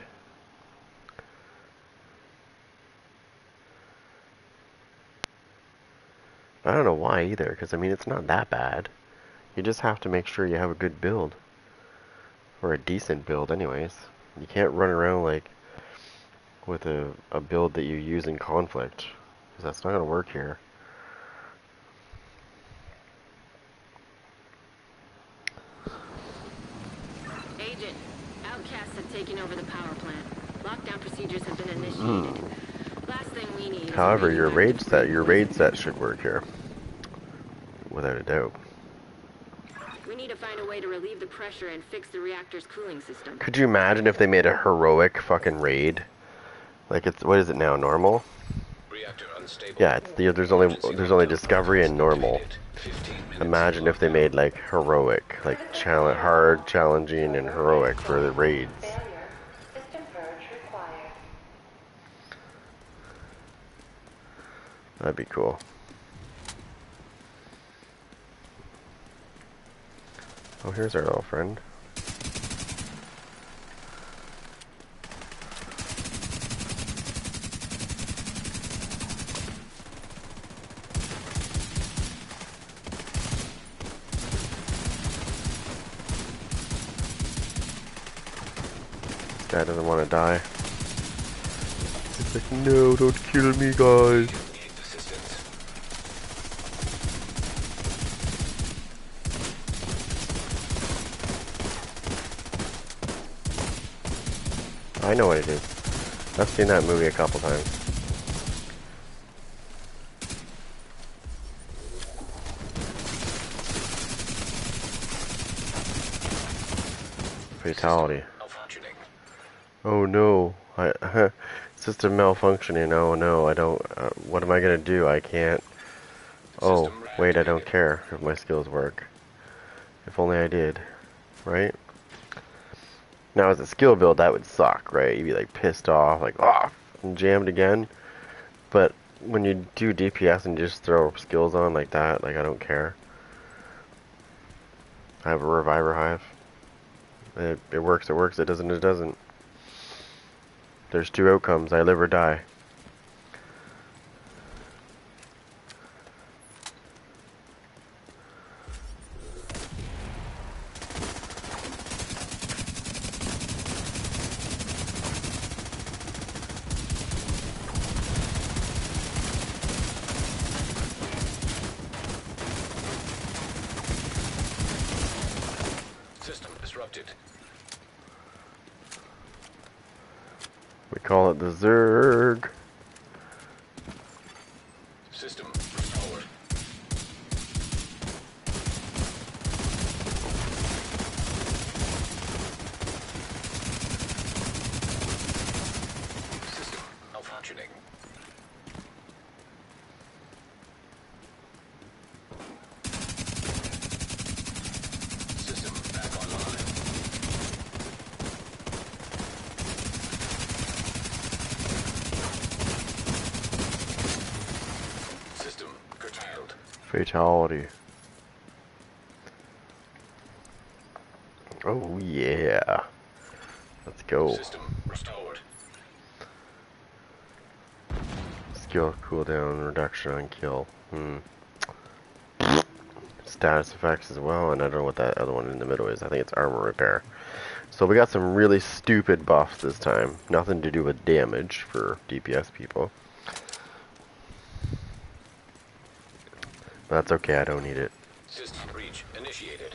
I don't know why either, because I mean, it's not that bad. You just have to make sure you have a good build. Or a decent build, anyways. You can't run around like with a build that you use in conflict, because that's not going to work here. Agent, outcasts have taken over the power plant. Lockdown procedures have been initiated. Last thing we need is However, your radioactive raid set should work here, without a doubt. We need to find a way to relieve the pressure and fix the reactor's cooling system. Could you imagine if they made a heroic fucking raid? Like it's, what is it now, normal? Reactor unstable. Yeah, it's there's only discovery and normal. 15 minutes. Imagine if they made like heroic, like hard, challenging, and heroic for the raids. Failure. System purge required. That'd be cool. Oh, here's our little friend. This guy doesn't want to die. He's like, no, don't kill me, guys. Need assistance. I know what it is. I've seen that movie a couple times. Fatality. Malfunctioning. Oh no, system malfunctioning. Oh no, I don't. What am I gonna do? I can't. Oh, System wait, I don't reactivated. care if my skills work. If only I did, right? Now, as a skill build, that would suck, right? You'd be like pissed off, like, oh, and jammed again. But when you do DPS and just throw skills on like that, like, I don't care. I have a Reviver Hive. It works, it works. It doesn't, it doesn't. There's two outcomes. I live or die. System disrupted. We call it the Zerg. System restored. System malfunctioning. System back online. System curtailed. Fatality. Oh, yeah. Let's go. System restored. Skill cooldown, reduction on kill. Status effects as well, and I don't know what that other one in the middle is. I think it's armor repair. So we got some really stupid buffs this time. Nothing to do with damage for DPS people. That's okay, I don't need it. System breach initiated.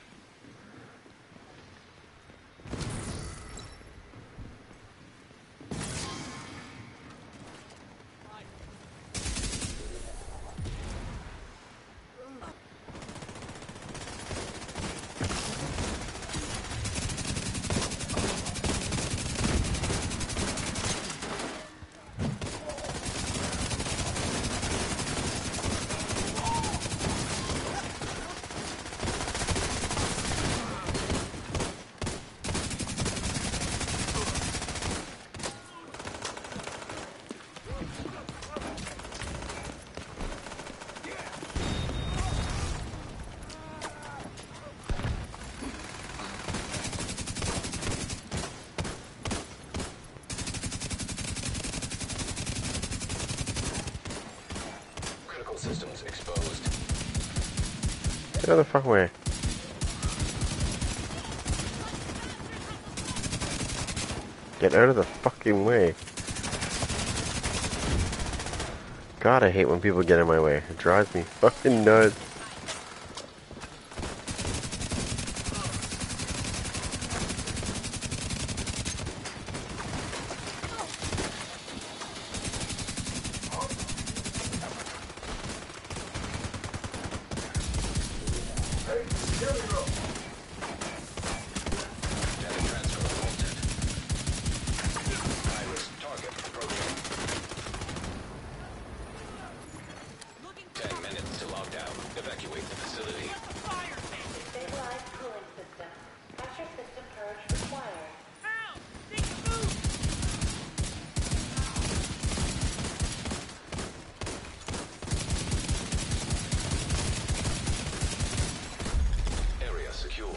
Critical systems exposed. Get out of the fucking way. Get out of the fucking way. God, I hate when people get in my way. It drives me fucking nuts. Data transfer halted. Iris target approaching. 10 minutes to lockdown. Evacuate the facility. Stabilize cooling system. Pressure system purge required. Area secure.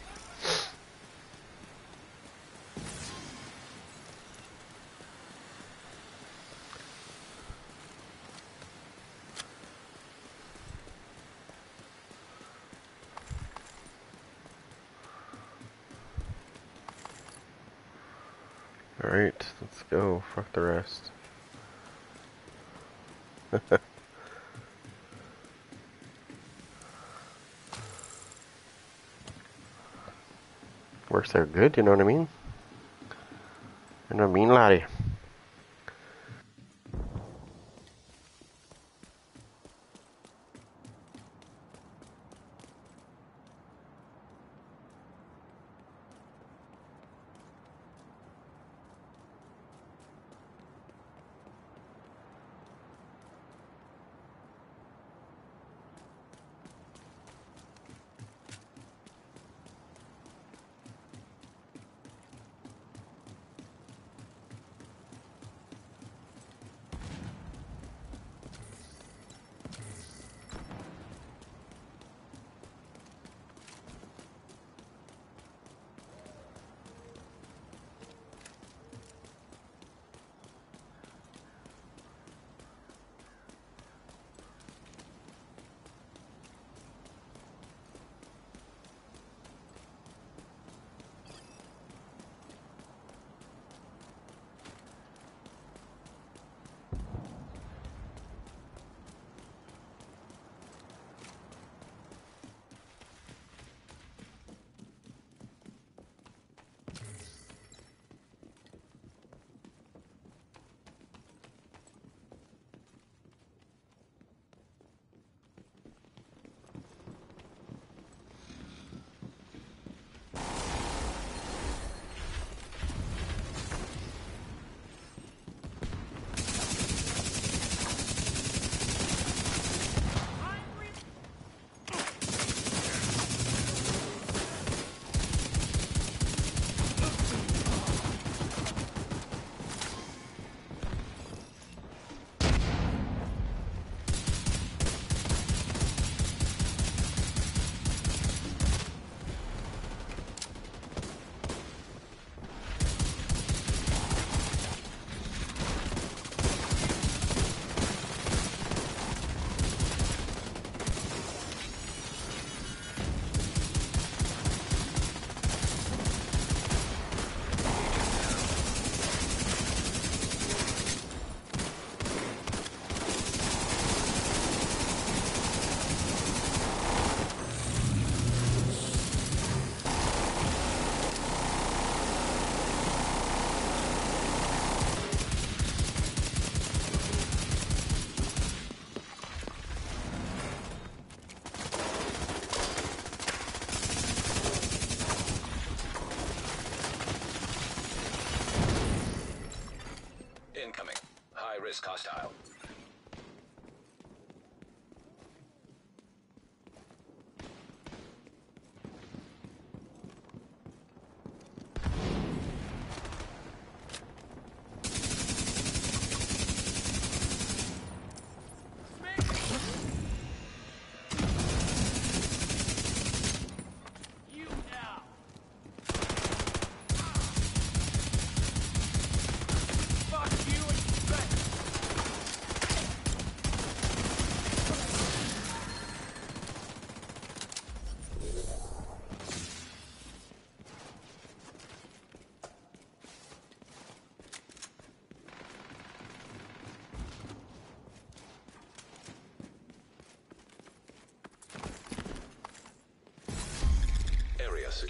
Alright, let's go. Fuck the rest. Works out good, you know what I mean? You know what I mean, laddie?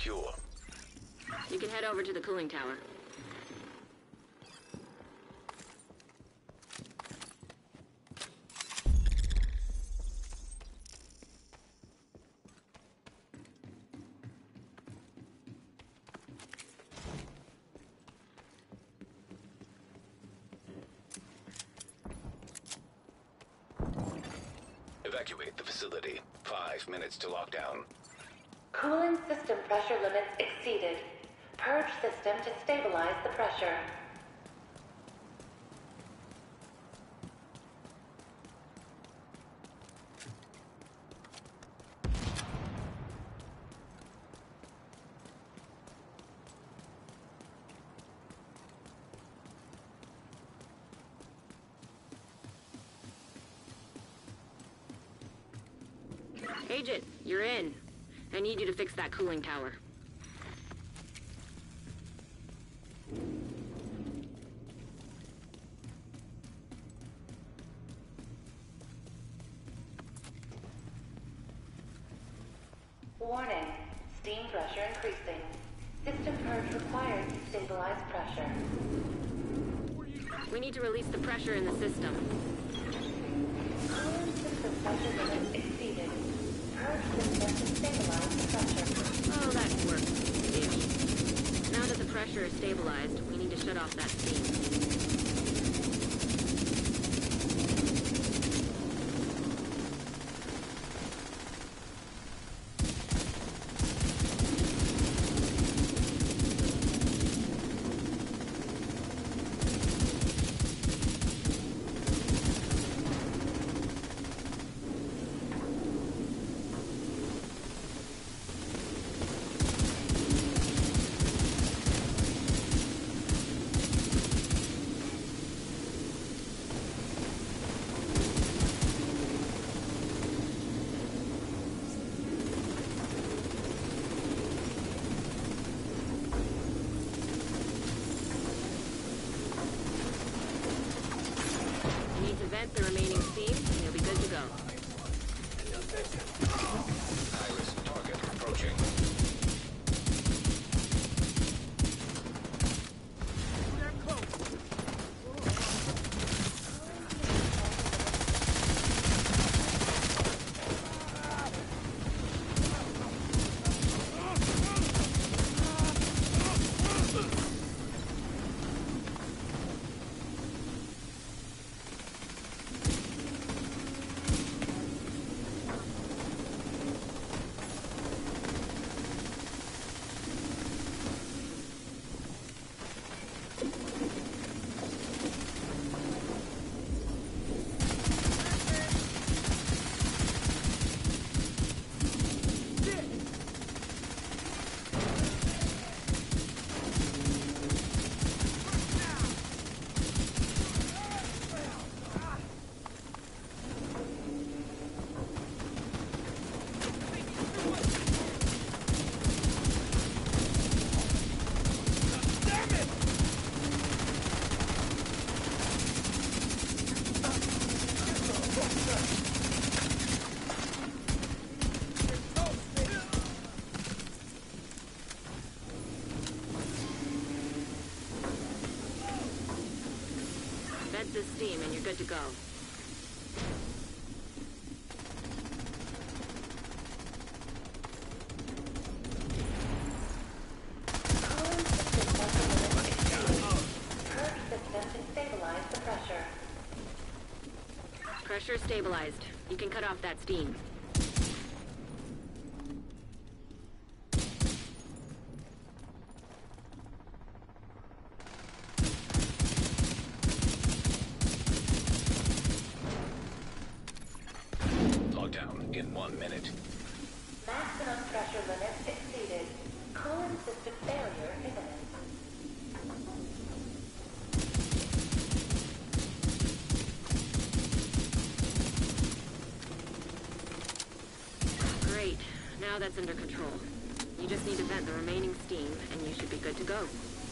secure. You can head over to the cooling tower. Evacuate the facility. 5 minutes to lockdown. Cooling system pressure limits exceeded. Purge system to stabilize the pressure. Agent, you're in. I need you to fix that cooling tower. Warning. Steam pressure increasing. System purge required to stabilize pressure. We need to release the pressure in the system. Cooling system pressure limits exceeded. Purge system to stabilize the pressure. Oh, that worked. Ish. Now that the pressure is stabilized, we need to shut off that steam. Vent the remaining steam, and you'll be good to go. Iris target approaching. Vent the steam, and you're good to go. Cooling system pressure limits exceeded. Purge system to stabilize the pressure. Pressure stabilized. You can cut off that steam. Lockdown in 1 minute. Maximum pressure limits exceeded. Cooling system failure imminent. Great. Now that's under control. You just need to vent the remaining steam, and you should be good to go.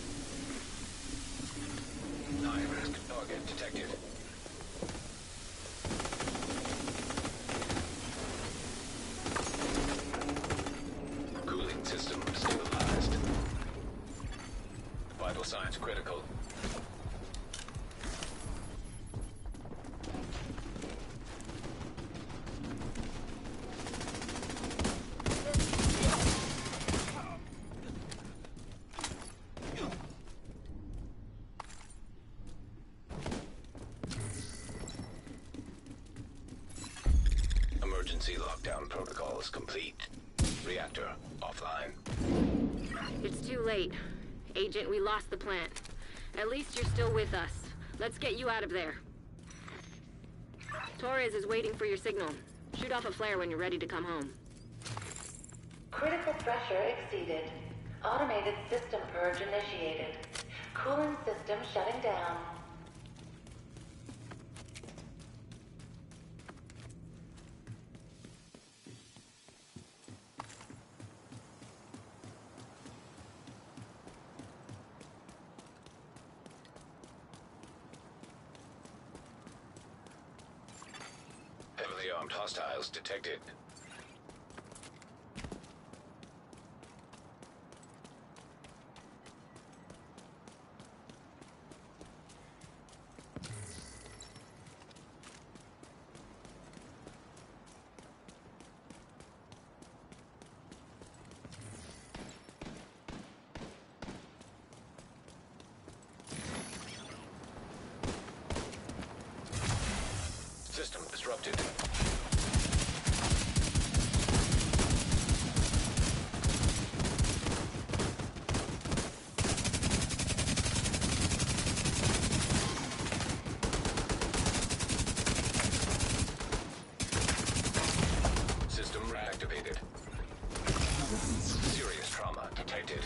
High-risk target detected. Cooling system stabilized. Emergency lockdown protocol is complete. Reactor offline. It's too late. Agent, we lost the plant. At least you're still with us. Let's get you out of there. Torres is waiting for your signal. Shoot off a flare when you're ready to come home. Critical pressure exceeded. Automated system purge initiated. Cooling system shutting down. Heavily armed hostiles detected. System disrupted. System reactivated. Serious trauma detected.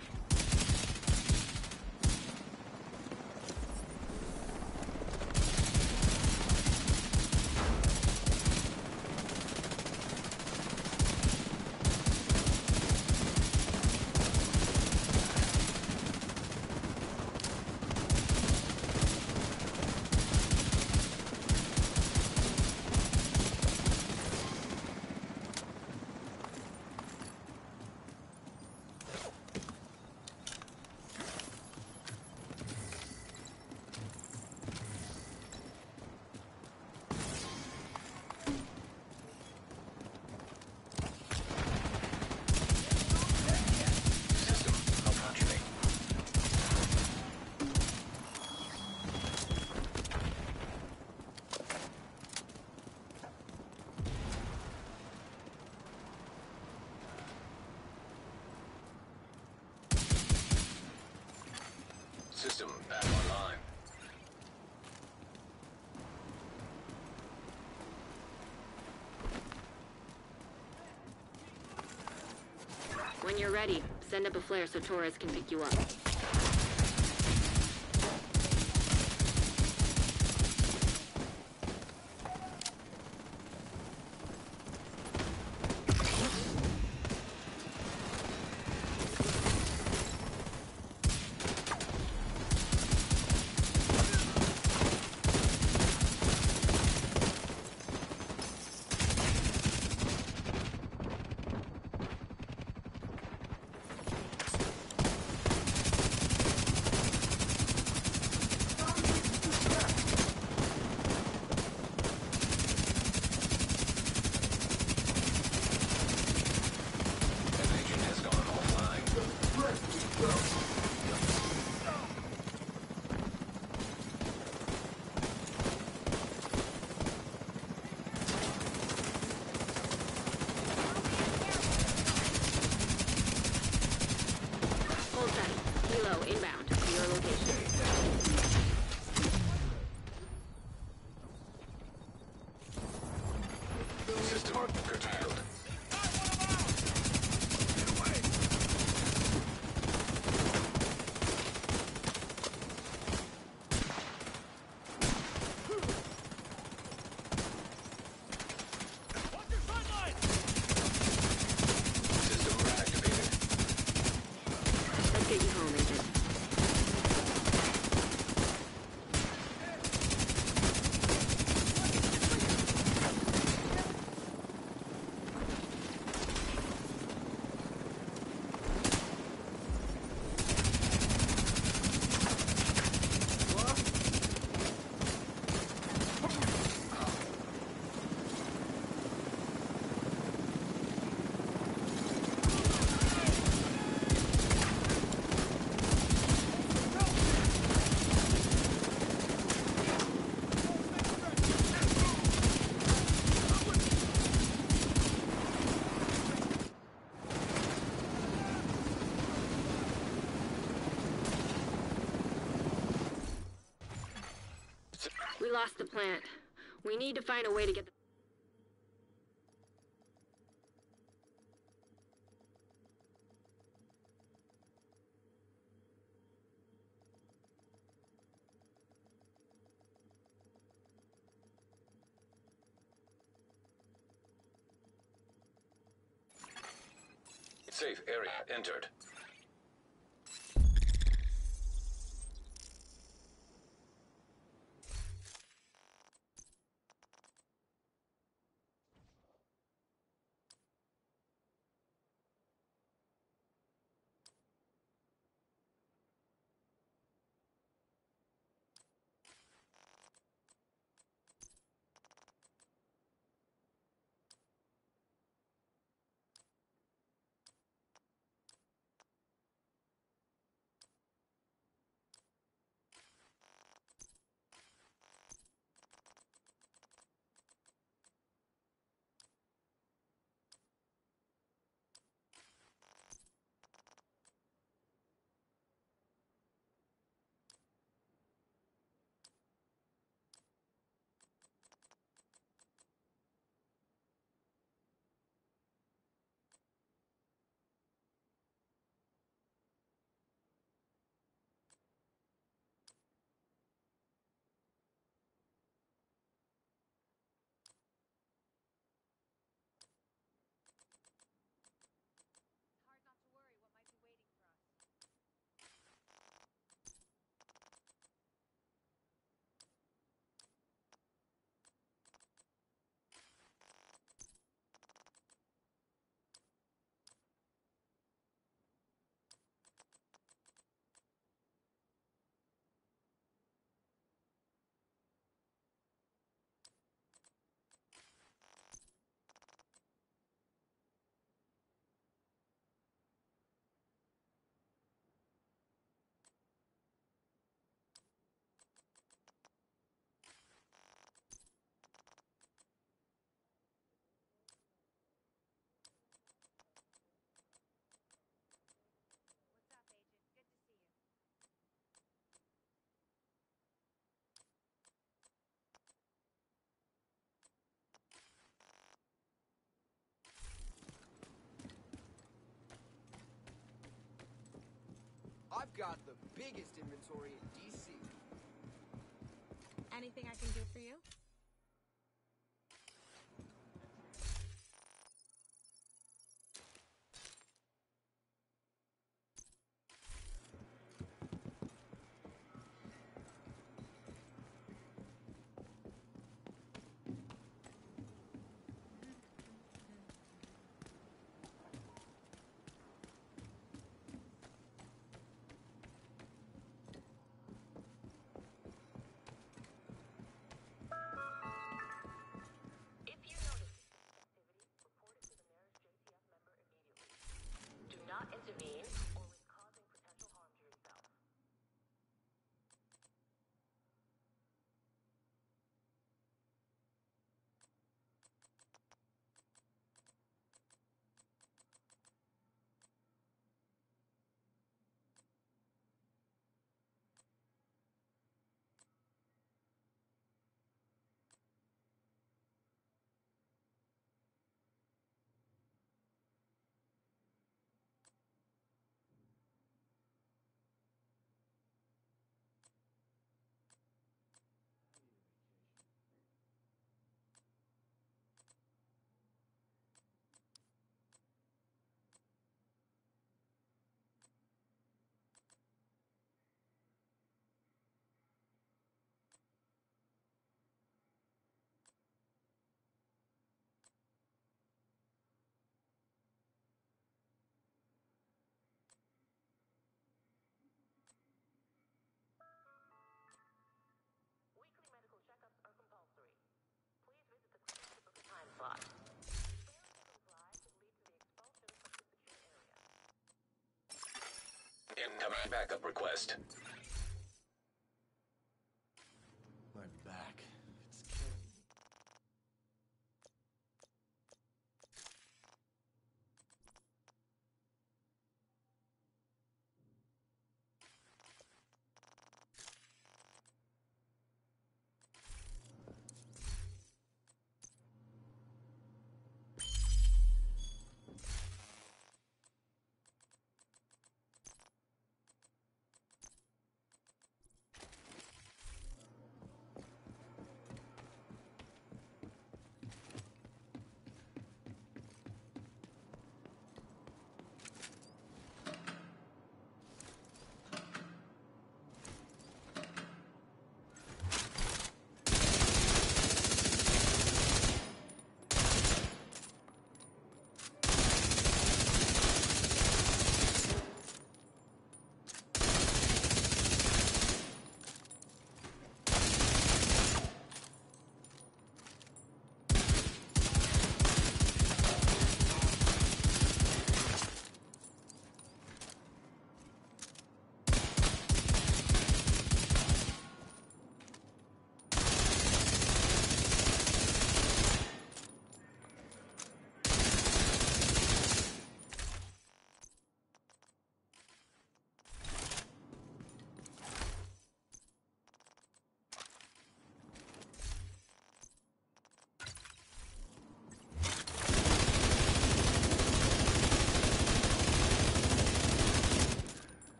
System malfunctioning. System back online. When you're ready, send up a flare so Torres can pick you up. An agent has gone offline. Hold tight. Kilo inbound to your location. System curtailed. System reactivated. Let's get you home, Agent. lost the plant. We need to find a way to get the... Safe area entered. Hard not to worry what might be waiting for us. What's up, Agent? Good to see you. I've got the biggest inventory in DC. Anything I can do for you? If you notice activity, report it to the nearest JTF member immediately. Do not intervene or risk causing potential harm to yourself. Weekly medical checkups are compulsory. Please visit the clinic to book a time slot. Failing to comply could lead to the expulsion of the secure area. Incoming backup request. My back. It's killing me.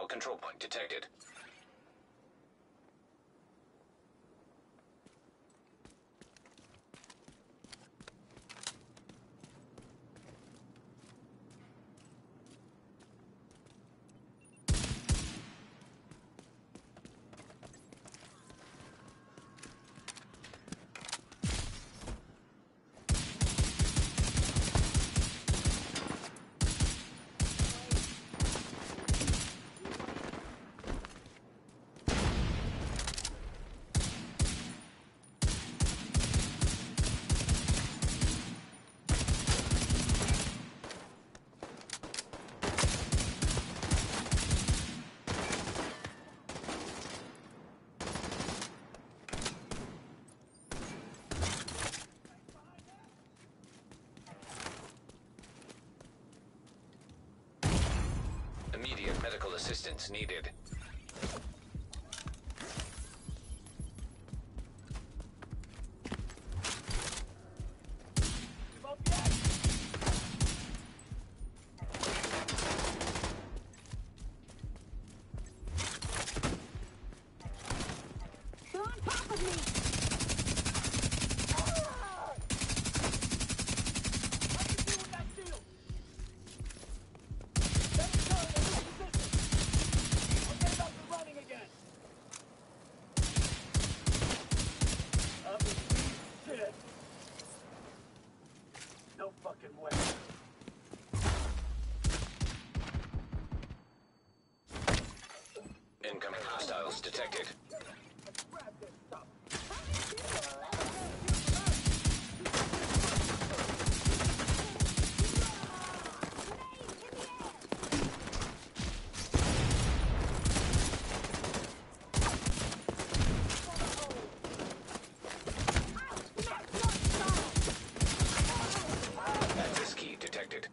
hostile control point detected. Immediate medical assistance needed. They're on top of me! I can deal with that shield! Let's turn and lose position! I'll get it up and running again! Up and shit! No fucking way! Incoming hostiles detected. Grab this stuff! Access key detected.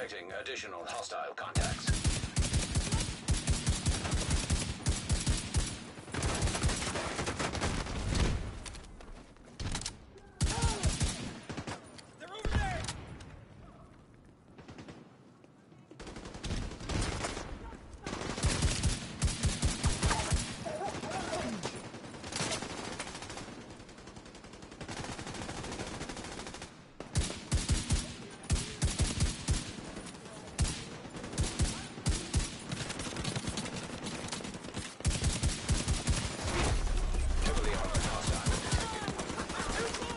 Detecting additional hostile contacts. Heavily armored hostiles detected.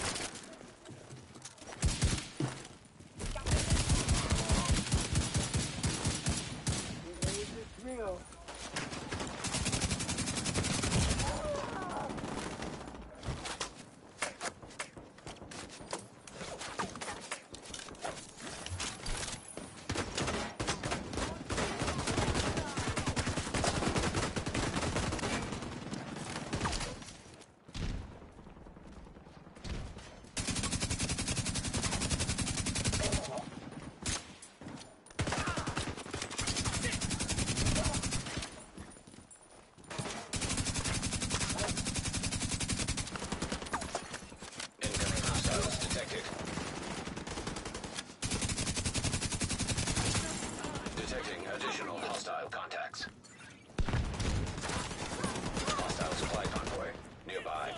Incoming hostiles detected. Detecting additional hostile contacts. Hostile supply convoy nearby.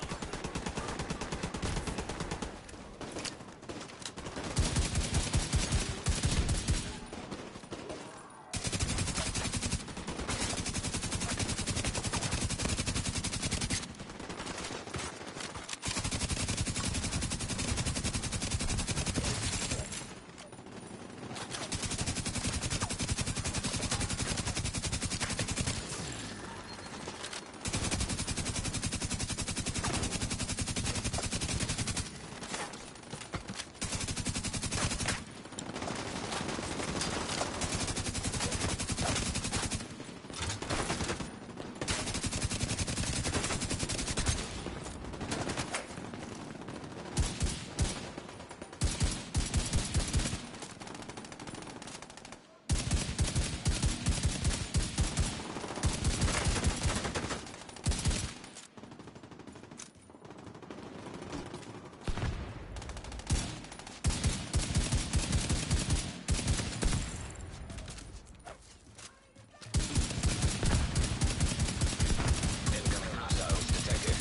Incoming hostiles detected.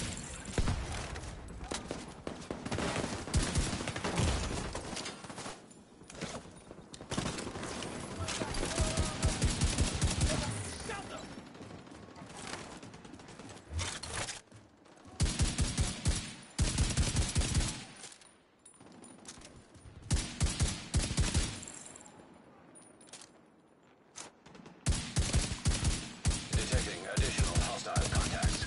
Detecting additional hostile contacts.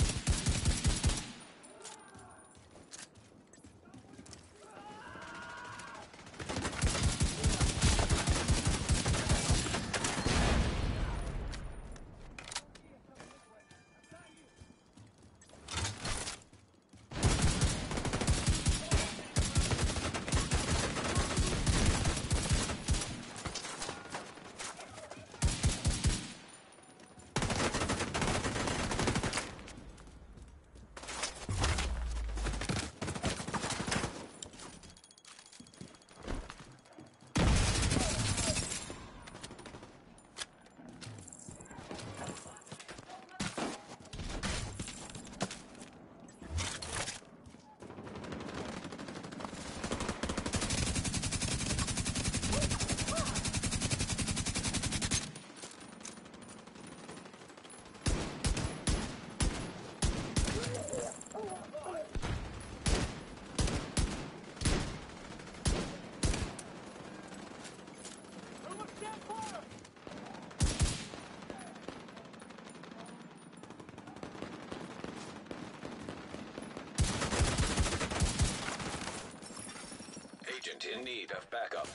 Agent in need of backup.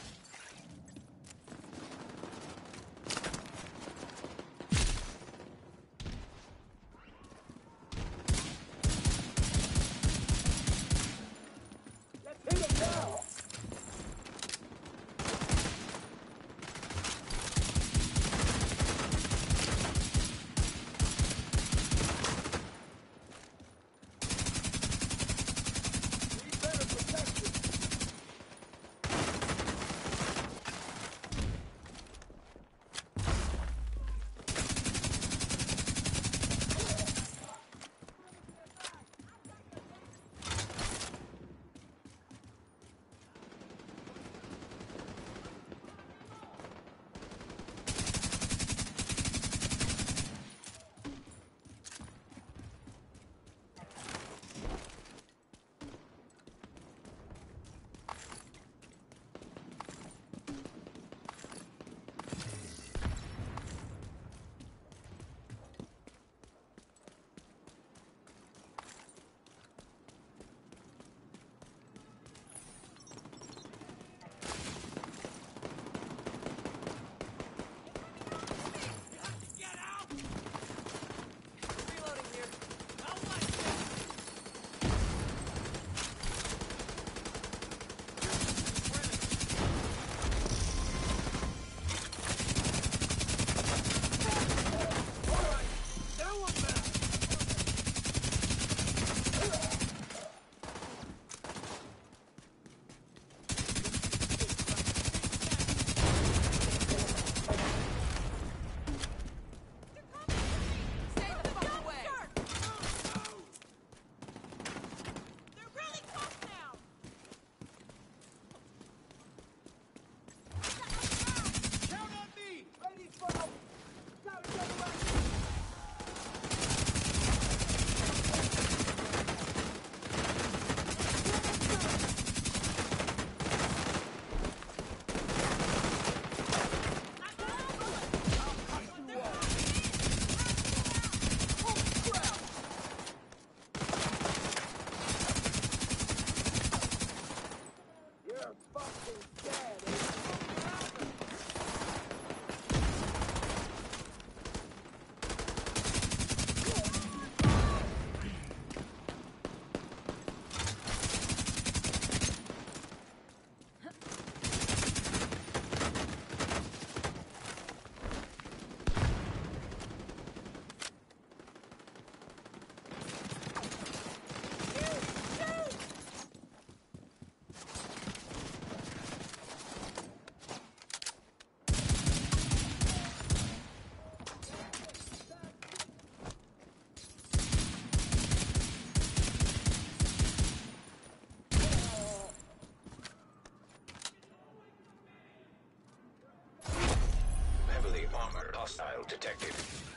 Hostile detected.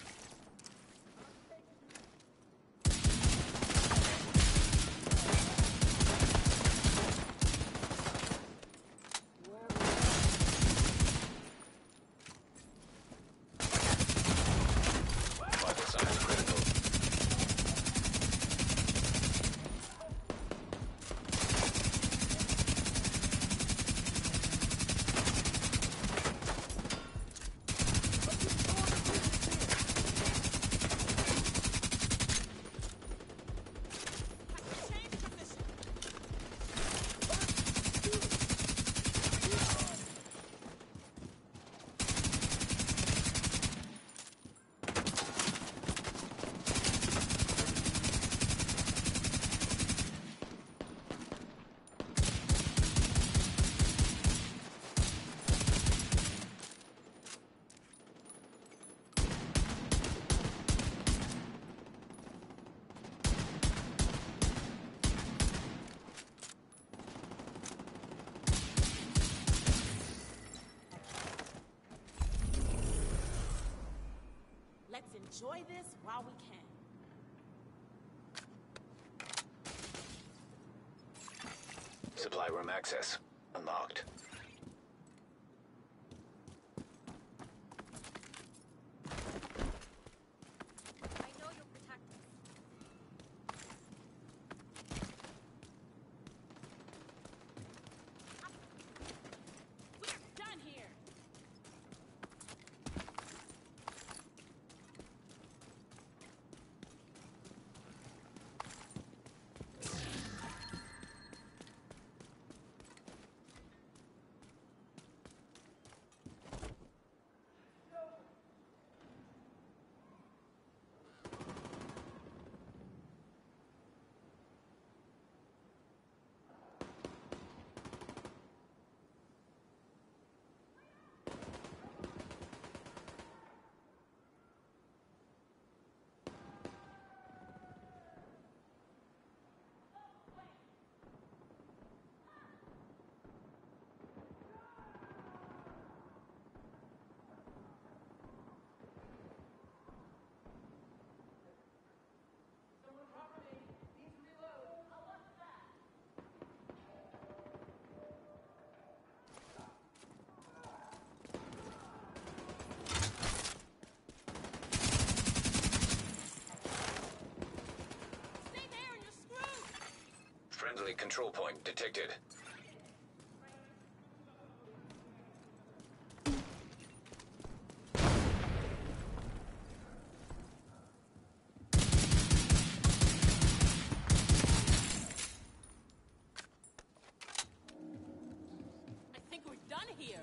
Vital signs critical. Let's enjoy this while we can. Supply room access unlocked. I know you'll protect us. We're done here. Stay there and you're screwed. Friendly control point detected. I think we're done here.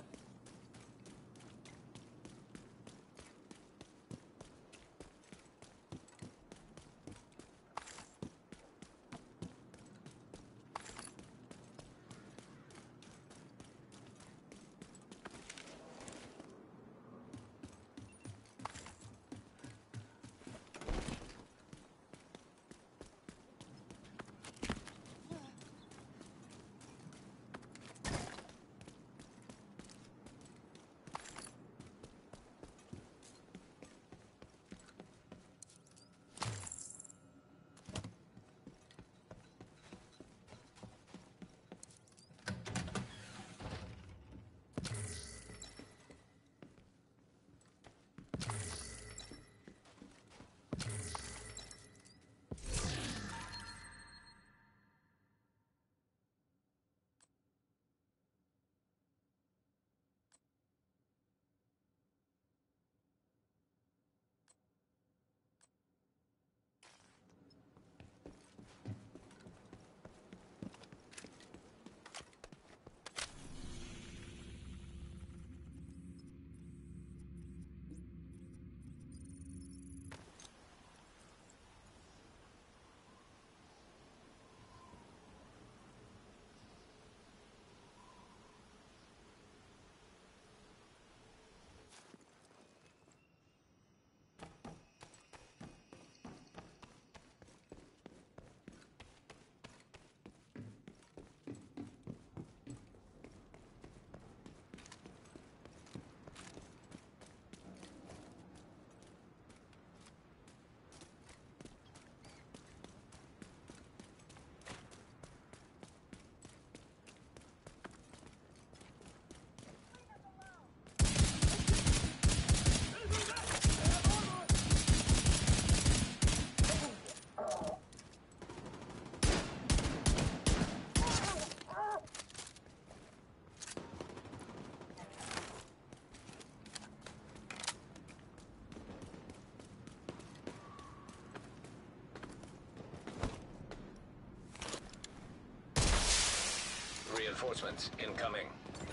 Reinforcements incoming.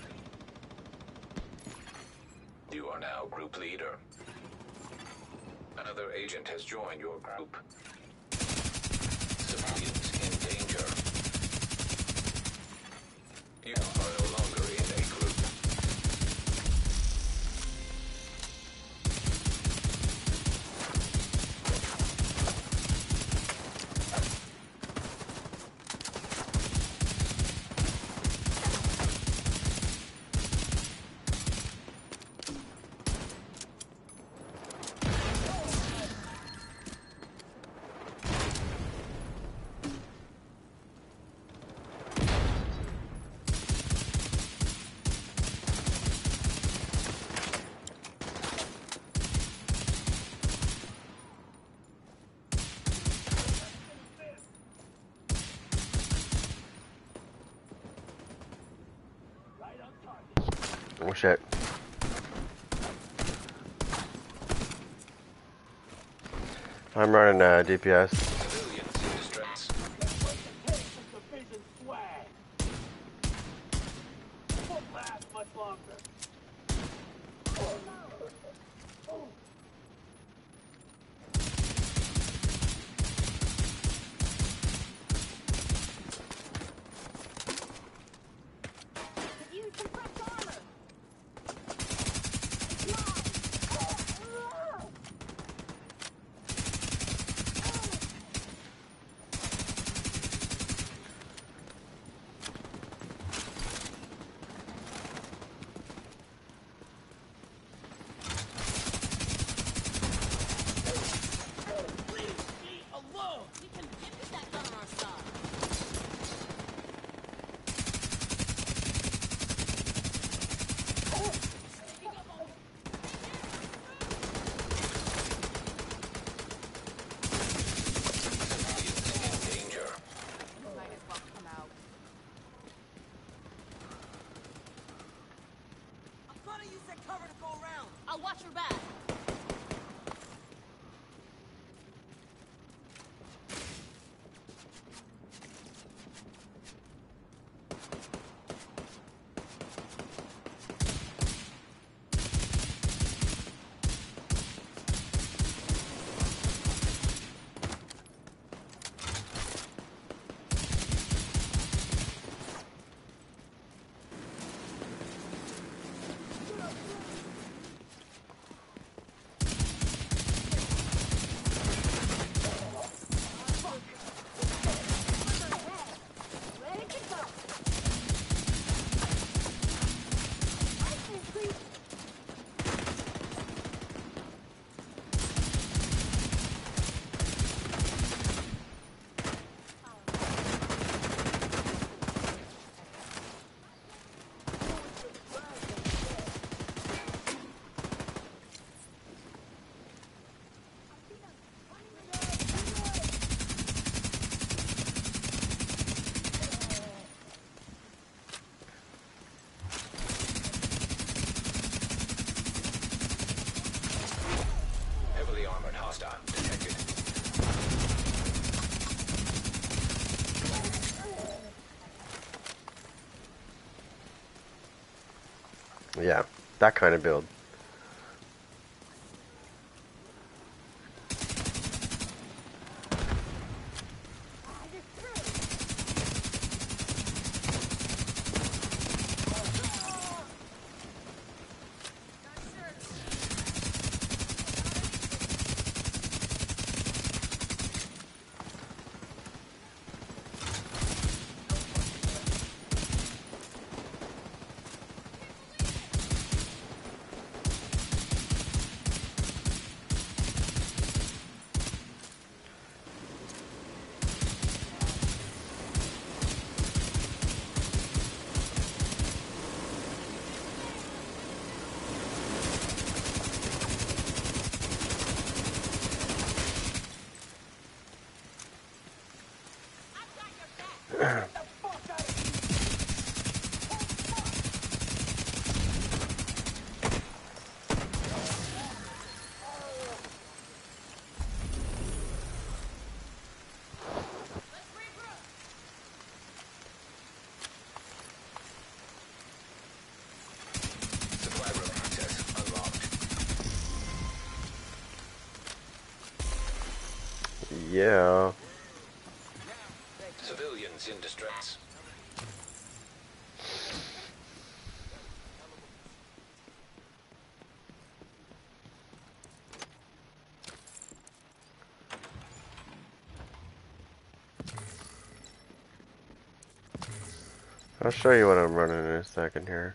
You are now group leader. Another agent has joined your group. Civilians in danger. You are no longer in a group. Oh shit. I'm running DPS. Civilians in distress. Division swag. Won't last much longer. Use some fresh armor. We can get that gun on our side. Civilians in danger. Might as well come out. I thought I used that cover to go around. I'll watch your back. Ready to go. Heavily armored hostile detected. Yeah, that kind of build. Yeah. Civilians in distress. I'll show you what I'm running in a second here.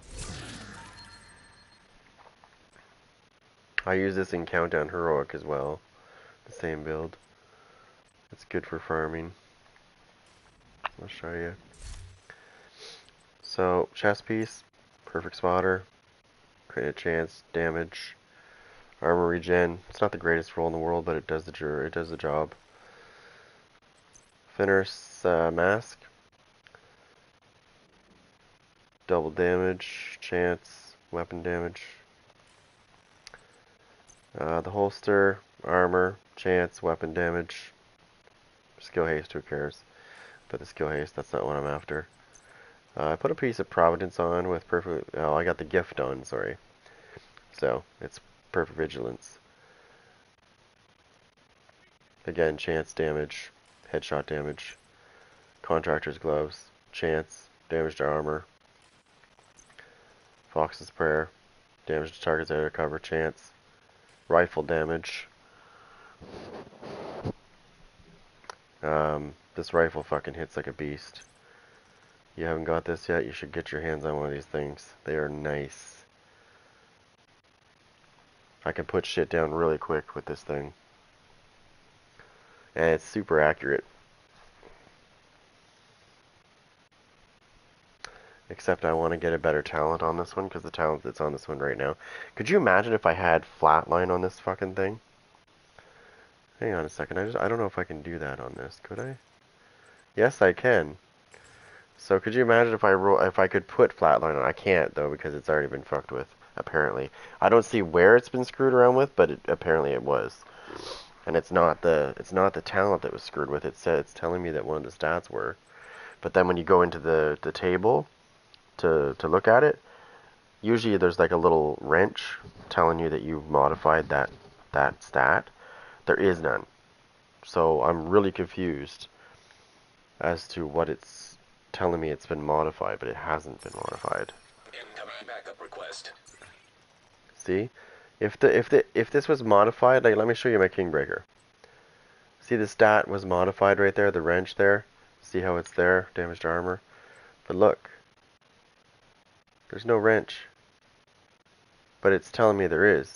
I use this in Countdown Heroic as well. The same build. It's good for farming. I'll show you. So, chest piece, perfect spotter, create a chance, damage, armor regen. It's not the greatest roll in the world, but it does the job. Fenris mask, double damage, chance, weapon damage. The holster, armor, chance, weapon damage. Skill haste, who cares? But the skill haste, that's not what I'm after. I put a piece of Providence on with perfect. Oh, I got the gift on. Sorry. So it's perfect vigilance. Again, chance damage, headshot damage, contractor's gloves, chance, damage to armor, Fox's prayer, damage to targets out of cover, chance, rifle damage. This rifle fucking hits like a beast. You haven't got this yet, you should get your hands on one of these things. They are nice. I can put shit down really quick with this thing. And it's super accurate. Except I want to get a better talent on this one, because the talent that's on this one right now. Could you imagine if I had flatline on this fucking thing? Hang on a second, I don't know if I can do that on this, could I? Yes, I can. So could you imagine if I could put flatline on? I can't though, because it's already been fucked with, apparently. I don't see where it's been screwed around with, but apparently it was. And it's not the talent that was screwed with. It's telling me that one of the stats were. But then when you go into the table to look at it, usually there's like a little wrench telling you that you've modified that stat. There is none. So I'm really confused as to what it's telling me it's been modified, but it hasn't been modified. Incoming backup request. See? If this was modified, like let me show you my Kingbreaker. See the stat was modified right there, the wrench there? See how it's there? Damaged armor. But look. There's no wrench. But it's telling me there is.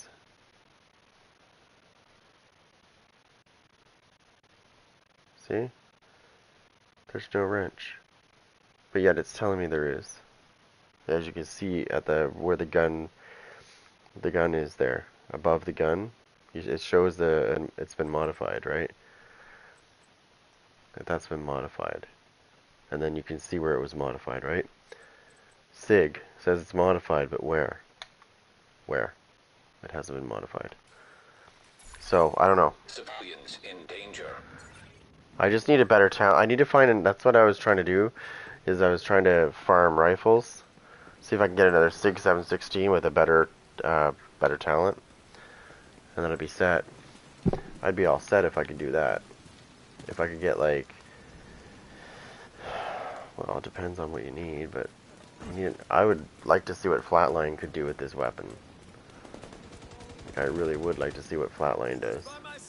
See? There's no wrench. But yet it's telling me there is. As you can see at where the gun is there. Above the gun, it shows it's been modified, right? That's been modified. And then you can see where it was modified, right? SIG says it's modified, but where? Where? It hasn't been modified. So, I don't know. Civilians in danger. I just need a better talent. I need to find, and that's what I was trying to do, is I was trying to farm rifles. See if I can get another SIG 716 with a better talent. And then I'd be set. I'd be all set if I could do that. If I could get like, well, it depends on what you need, but I would like to see what Flatline could do with this weapon. I really would like to see what Flatline does.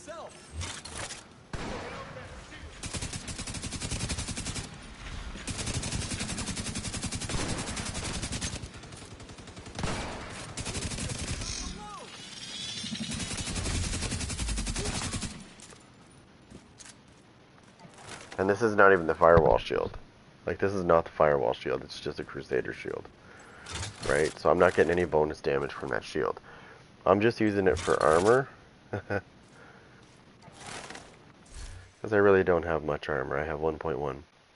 And this is not even the firewall shield. Like, this is not the firewall shield, it's just a Crusader shield. Right? So I'm not getting any bonus damage from that shield. I'm just using it for armor. Because I really don't have much armor. I have 1.1.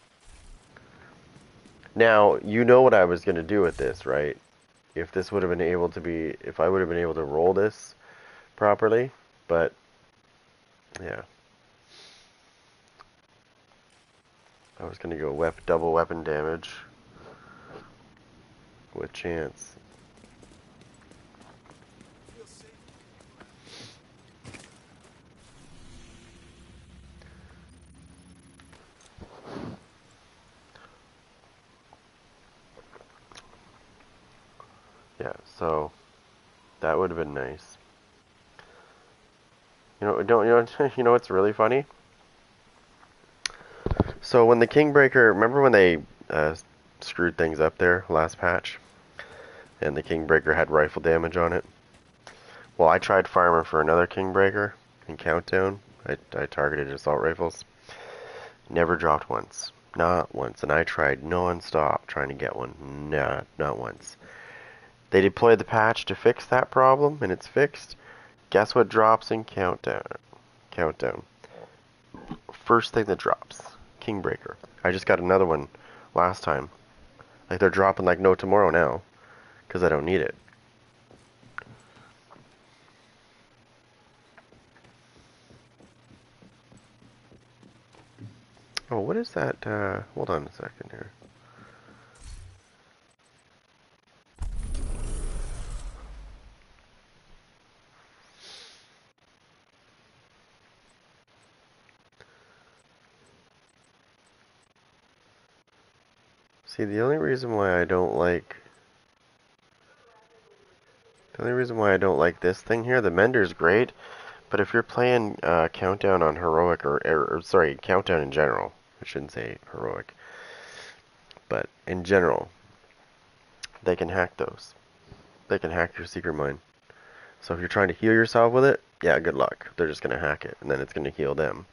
Now, you know what I was going to do with this, right? If this would have been able to be... If I would have been able to roll this properly. But, yeah. I was going to go double weapon damage with chance. Yeah, so that would have been nice. Don't you know what's really funny? So when the Kingbreaker, remember when they screwed things up there last patch, and the Kingbreaker had rifle damage on it? Well, I tried farming for another Kingbreaker in Countdown. I targeted assault rifles. Never dropped once. Not once. And I tried non-stop trying to get one. Not once. They deployed the patch to fix that problem, and it's fixed. Guess what drops in Countdown? Countdown. First thing that drops. Kingbreaker. I just got another one last time. Like, they're dropping like no tomorrow now. Because I don't need it. Oh, what is that? Hold on a second here. See, the only reason why I don't like this thing here, the Mender's great, but if you're playing Countdown on Heroic, or sorry, Countdown in general, I shouldn't say Heroic, but in general, they can hack those. They can hack your Secret Mine. So if you're trying to heal yourself with it, yeah, good luck. They're just going to hack it, and then it's going to heal them.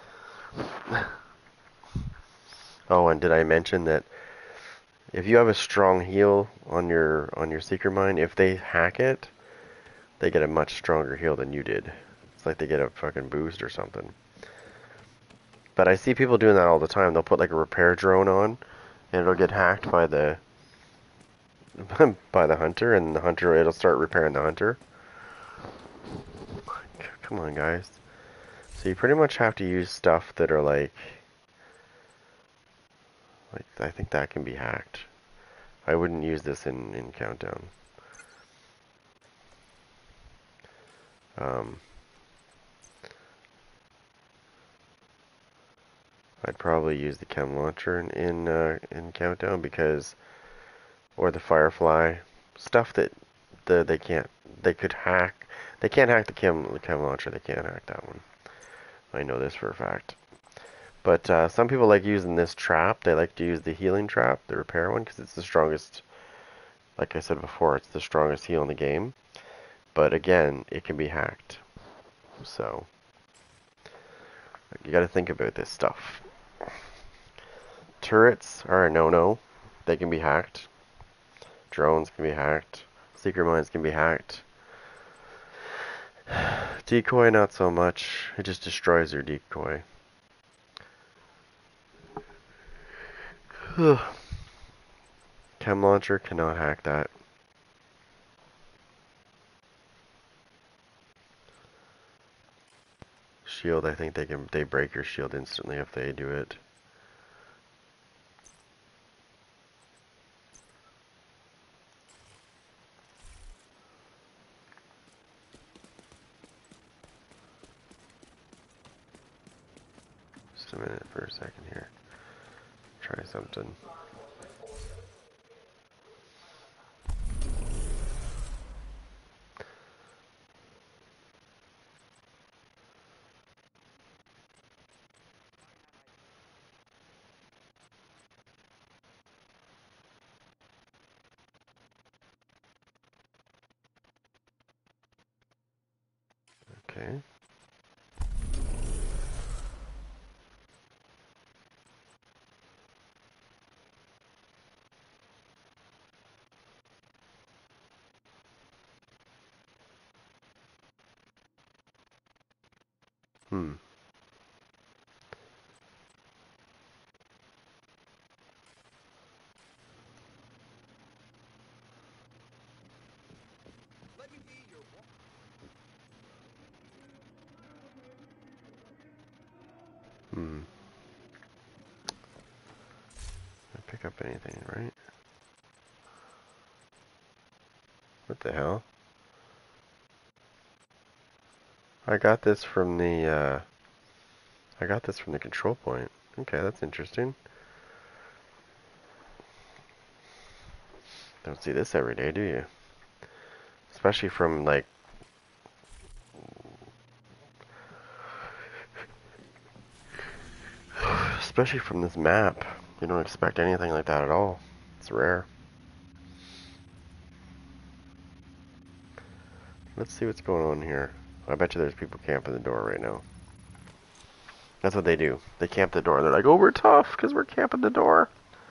Oh, and did I mention that if you have a strong heal on your Secret Mine, if they hack it, they get a much stronger heal than you did. It's like they get a fucking boost or something. But I see people doing that all the time. They'll put like a repair drone on, and it'll get hacked by the by the hunter, and the hunter, it'll start repairing the hunter. Come on, guys. So you pretty much have to use stuff that are like I think that can be hacked. I wouldn't use this in Countdown. I'd probably use the chem launcher in Countdown because, or the Firefly, stuff that they could hack. They can't hack the chem launcher. They can't hack that one. I know this for a fact. But some people like using this trap. They like to use the healing trap, the repair one, because it's the strongest. Like I said before, it's the strongest heal in the game. But again, it can be hacked. So you got to think about this stuff. Turrets are a no-no. They can be hacked. Drones can be hacked. Secret mines can be hacked. Decoy, not so much. It just destroys your decoy. Chem launcher cannot hack that. Shield, I think they break your shield instantly if they do it. Just a minute for a second here. Try something. Okay. Hmm. Hmm. Did I pick up anything, right? What the hell? I got this from the control point. Okay, that's interesting. Don't see this every day, do you? especially from like this map. You don't expect anything like that at all. It's rare. Let's see what's going on here. I bet you there's people camping the door right now. That's what they do. They camp the door. They're like, oh, we're tough because we're camping the door.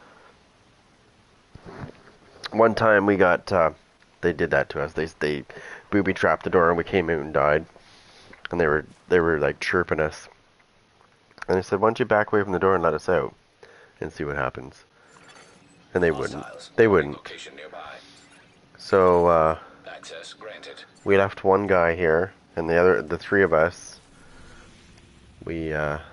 One time we got, they did that to us. They booby trapped the door and we came out and died. And they were like chirping us. And they said, why don't you back away from the door and let us out and see what happens? And they wouldn't. They wouldn't. Location nearby. So Access granted. we left one guy here, and the three of us, we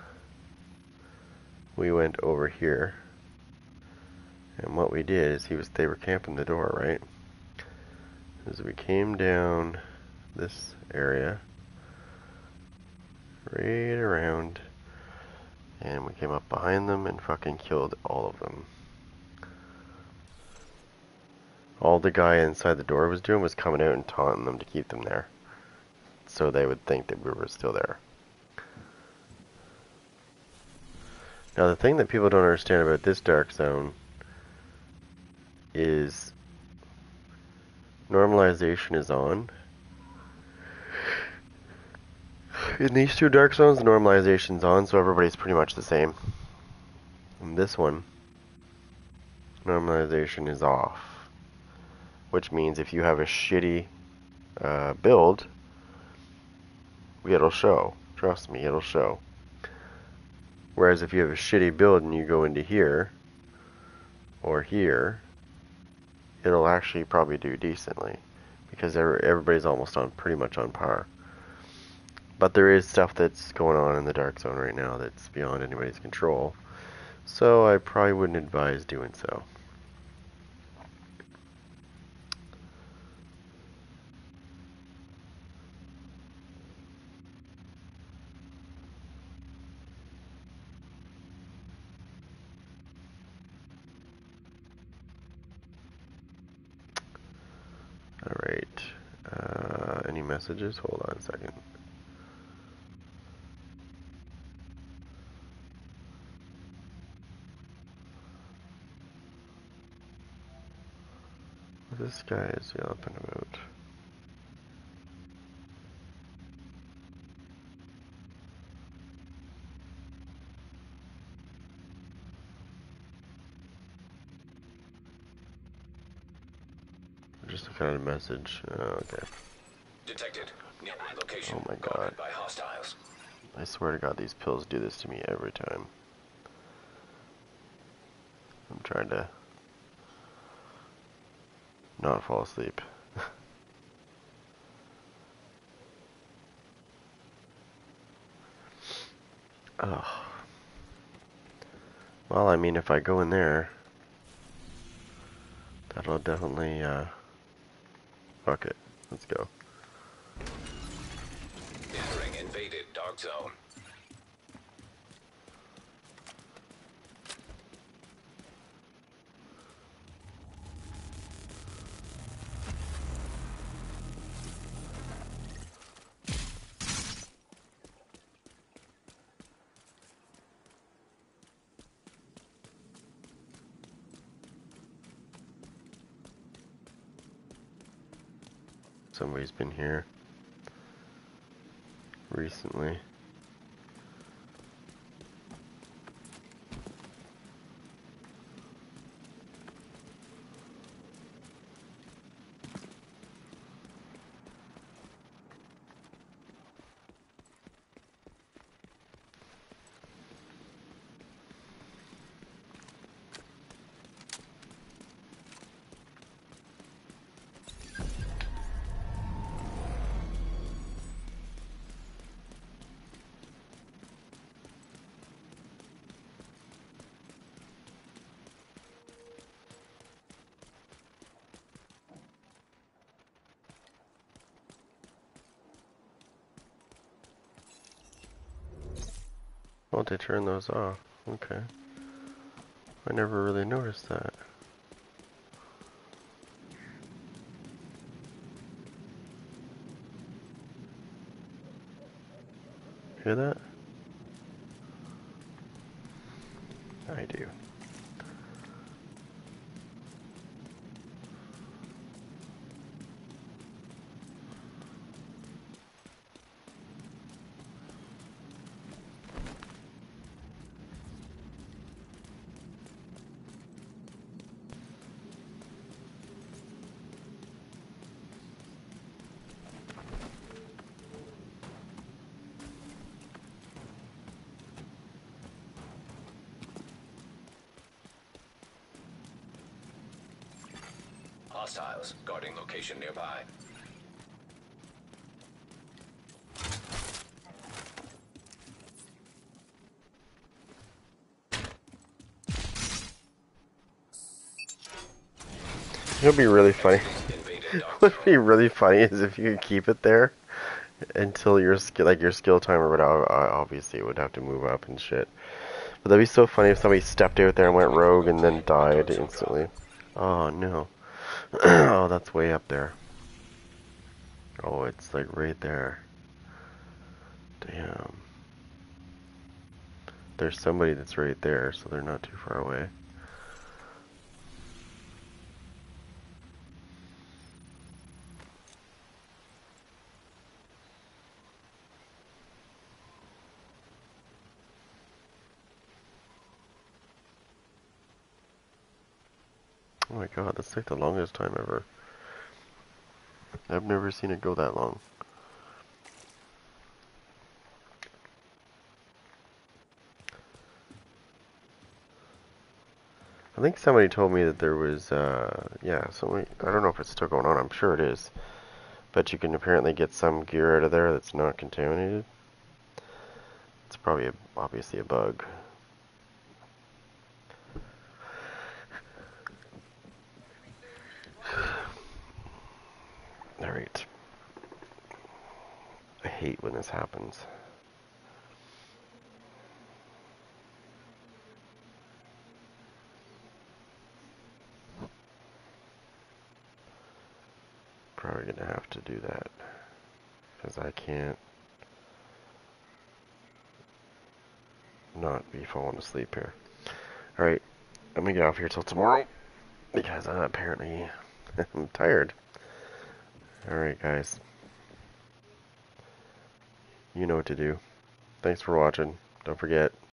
went over here. And what we did is they were camping the door, right? As we came down this area, right around, and we came up behind them and fucking killed all of them. All the guy inside the door was doing was coming out and taunting them to keep them there, so they would think that we were still there. Now the thing that people don't understand about this dark zone is normalization is on. In these two dark zones, normalization's on, so everybody's pretty much the same. In this one, normalization is off. Which means if you have a shitty build, it'll show. Trust me, it'll show. Whereas if you have a shitty build and you go into here, or here, it'll actually probably do decently. Because everybody's almost on, pretty much on par. But there is stuff that's going on in the dark zone right now that's beyond anybody's control. So I probably wouldn't advise doing so. Alright. Any messages? Hold on a second. This guy is yelping about. Just looking at a message. Oh, okay. Detected. Nearby location. Oh my Guarded God. by hostiles. I swear to God, these pills do this to me every time. I'm trying to not fall asleep. Oh. Well, I mean, if I go in there, that'll definitely, fuck it. Let's go. Entering invaded dark zone. Somebody's been here recently. Oh, they turn those off. Okay. I never really noticed that. Hear that? I do. Hostiles guarding location nearby. It would be really funny. Invaded Dark What Zone. would be really funny is if you could keep it there until your skill timer would obviously it would have to move up and shit. But that'd be so funny if somebody stepped out there and went rogue and then died instantly. Oh no. Oh, that's way up there. Oh, it's like right there. Damn. There's somebody that's right there, so they're not too far away. Oh my god, that's like the longest time ever. I've never seen it go that long. I think somebody told me that there was, yeah, somebody, I don't know if it's still going on, I'm sure it is. But you can apparently get some gear out of there that's not contaminated. It's probably, obviously a bug. Alright. I hate when this happens. Probably gonna have to do that. Because I can't not be falling asleep here. Alright, I'm gonna get off here till tomorrow. Because apparently I'm tired. Alright guys. You know what to do. Thanks for watching. Don't forget,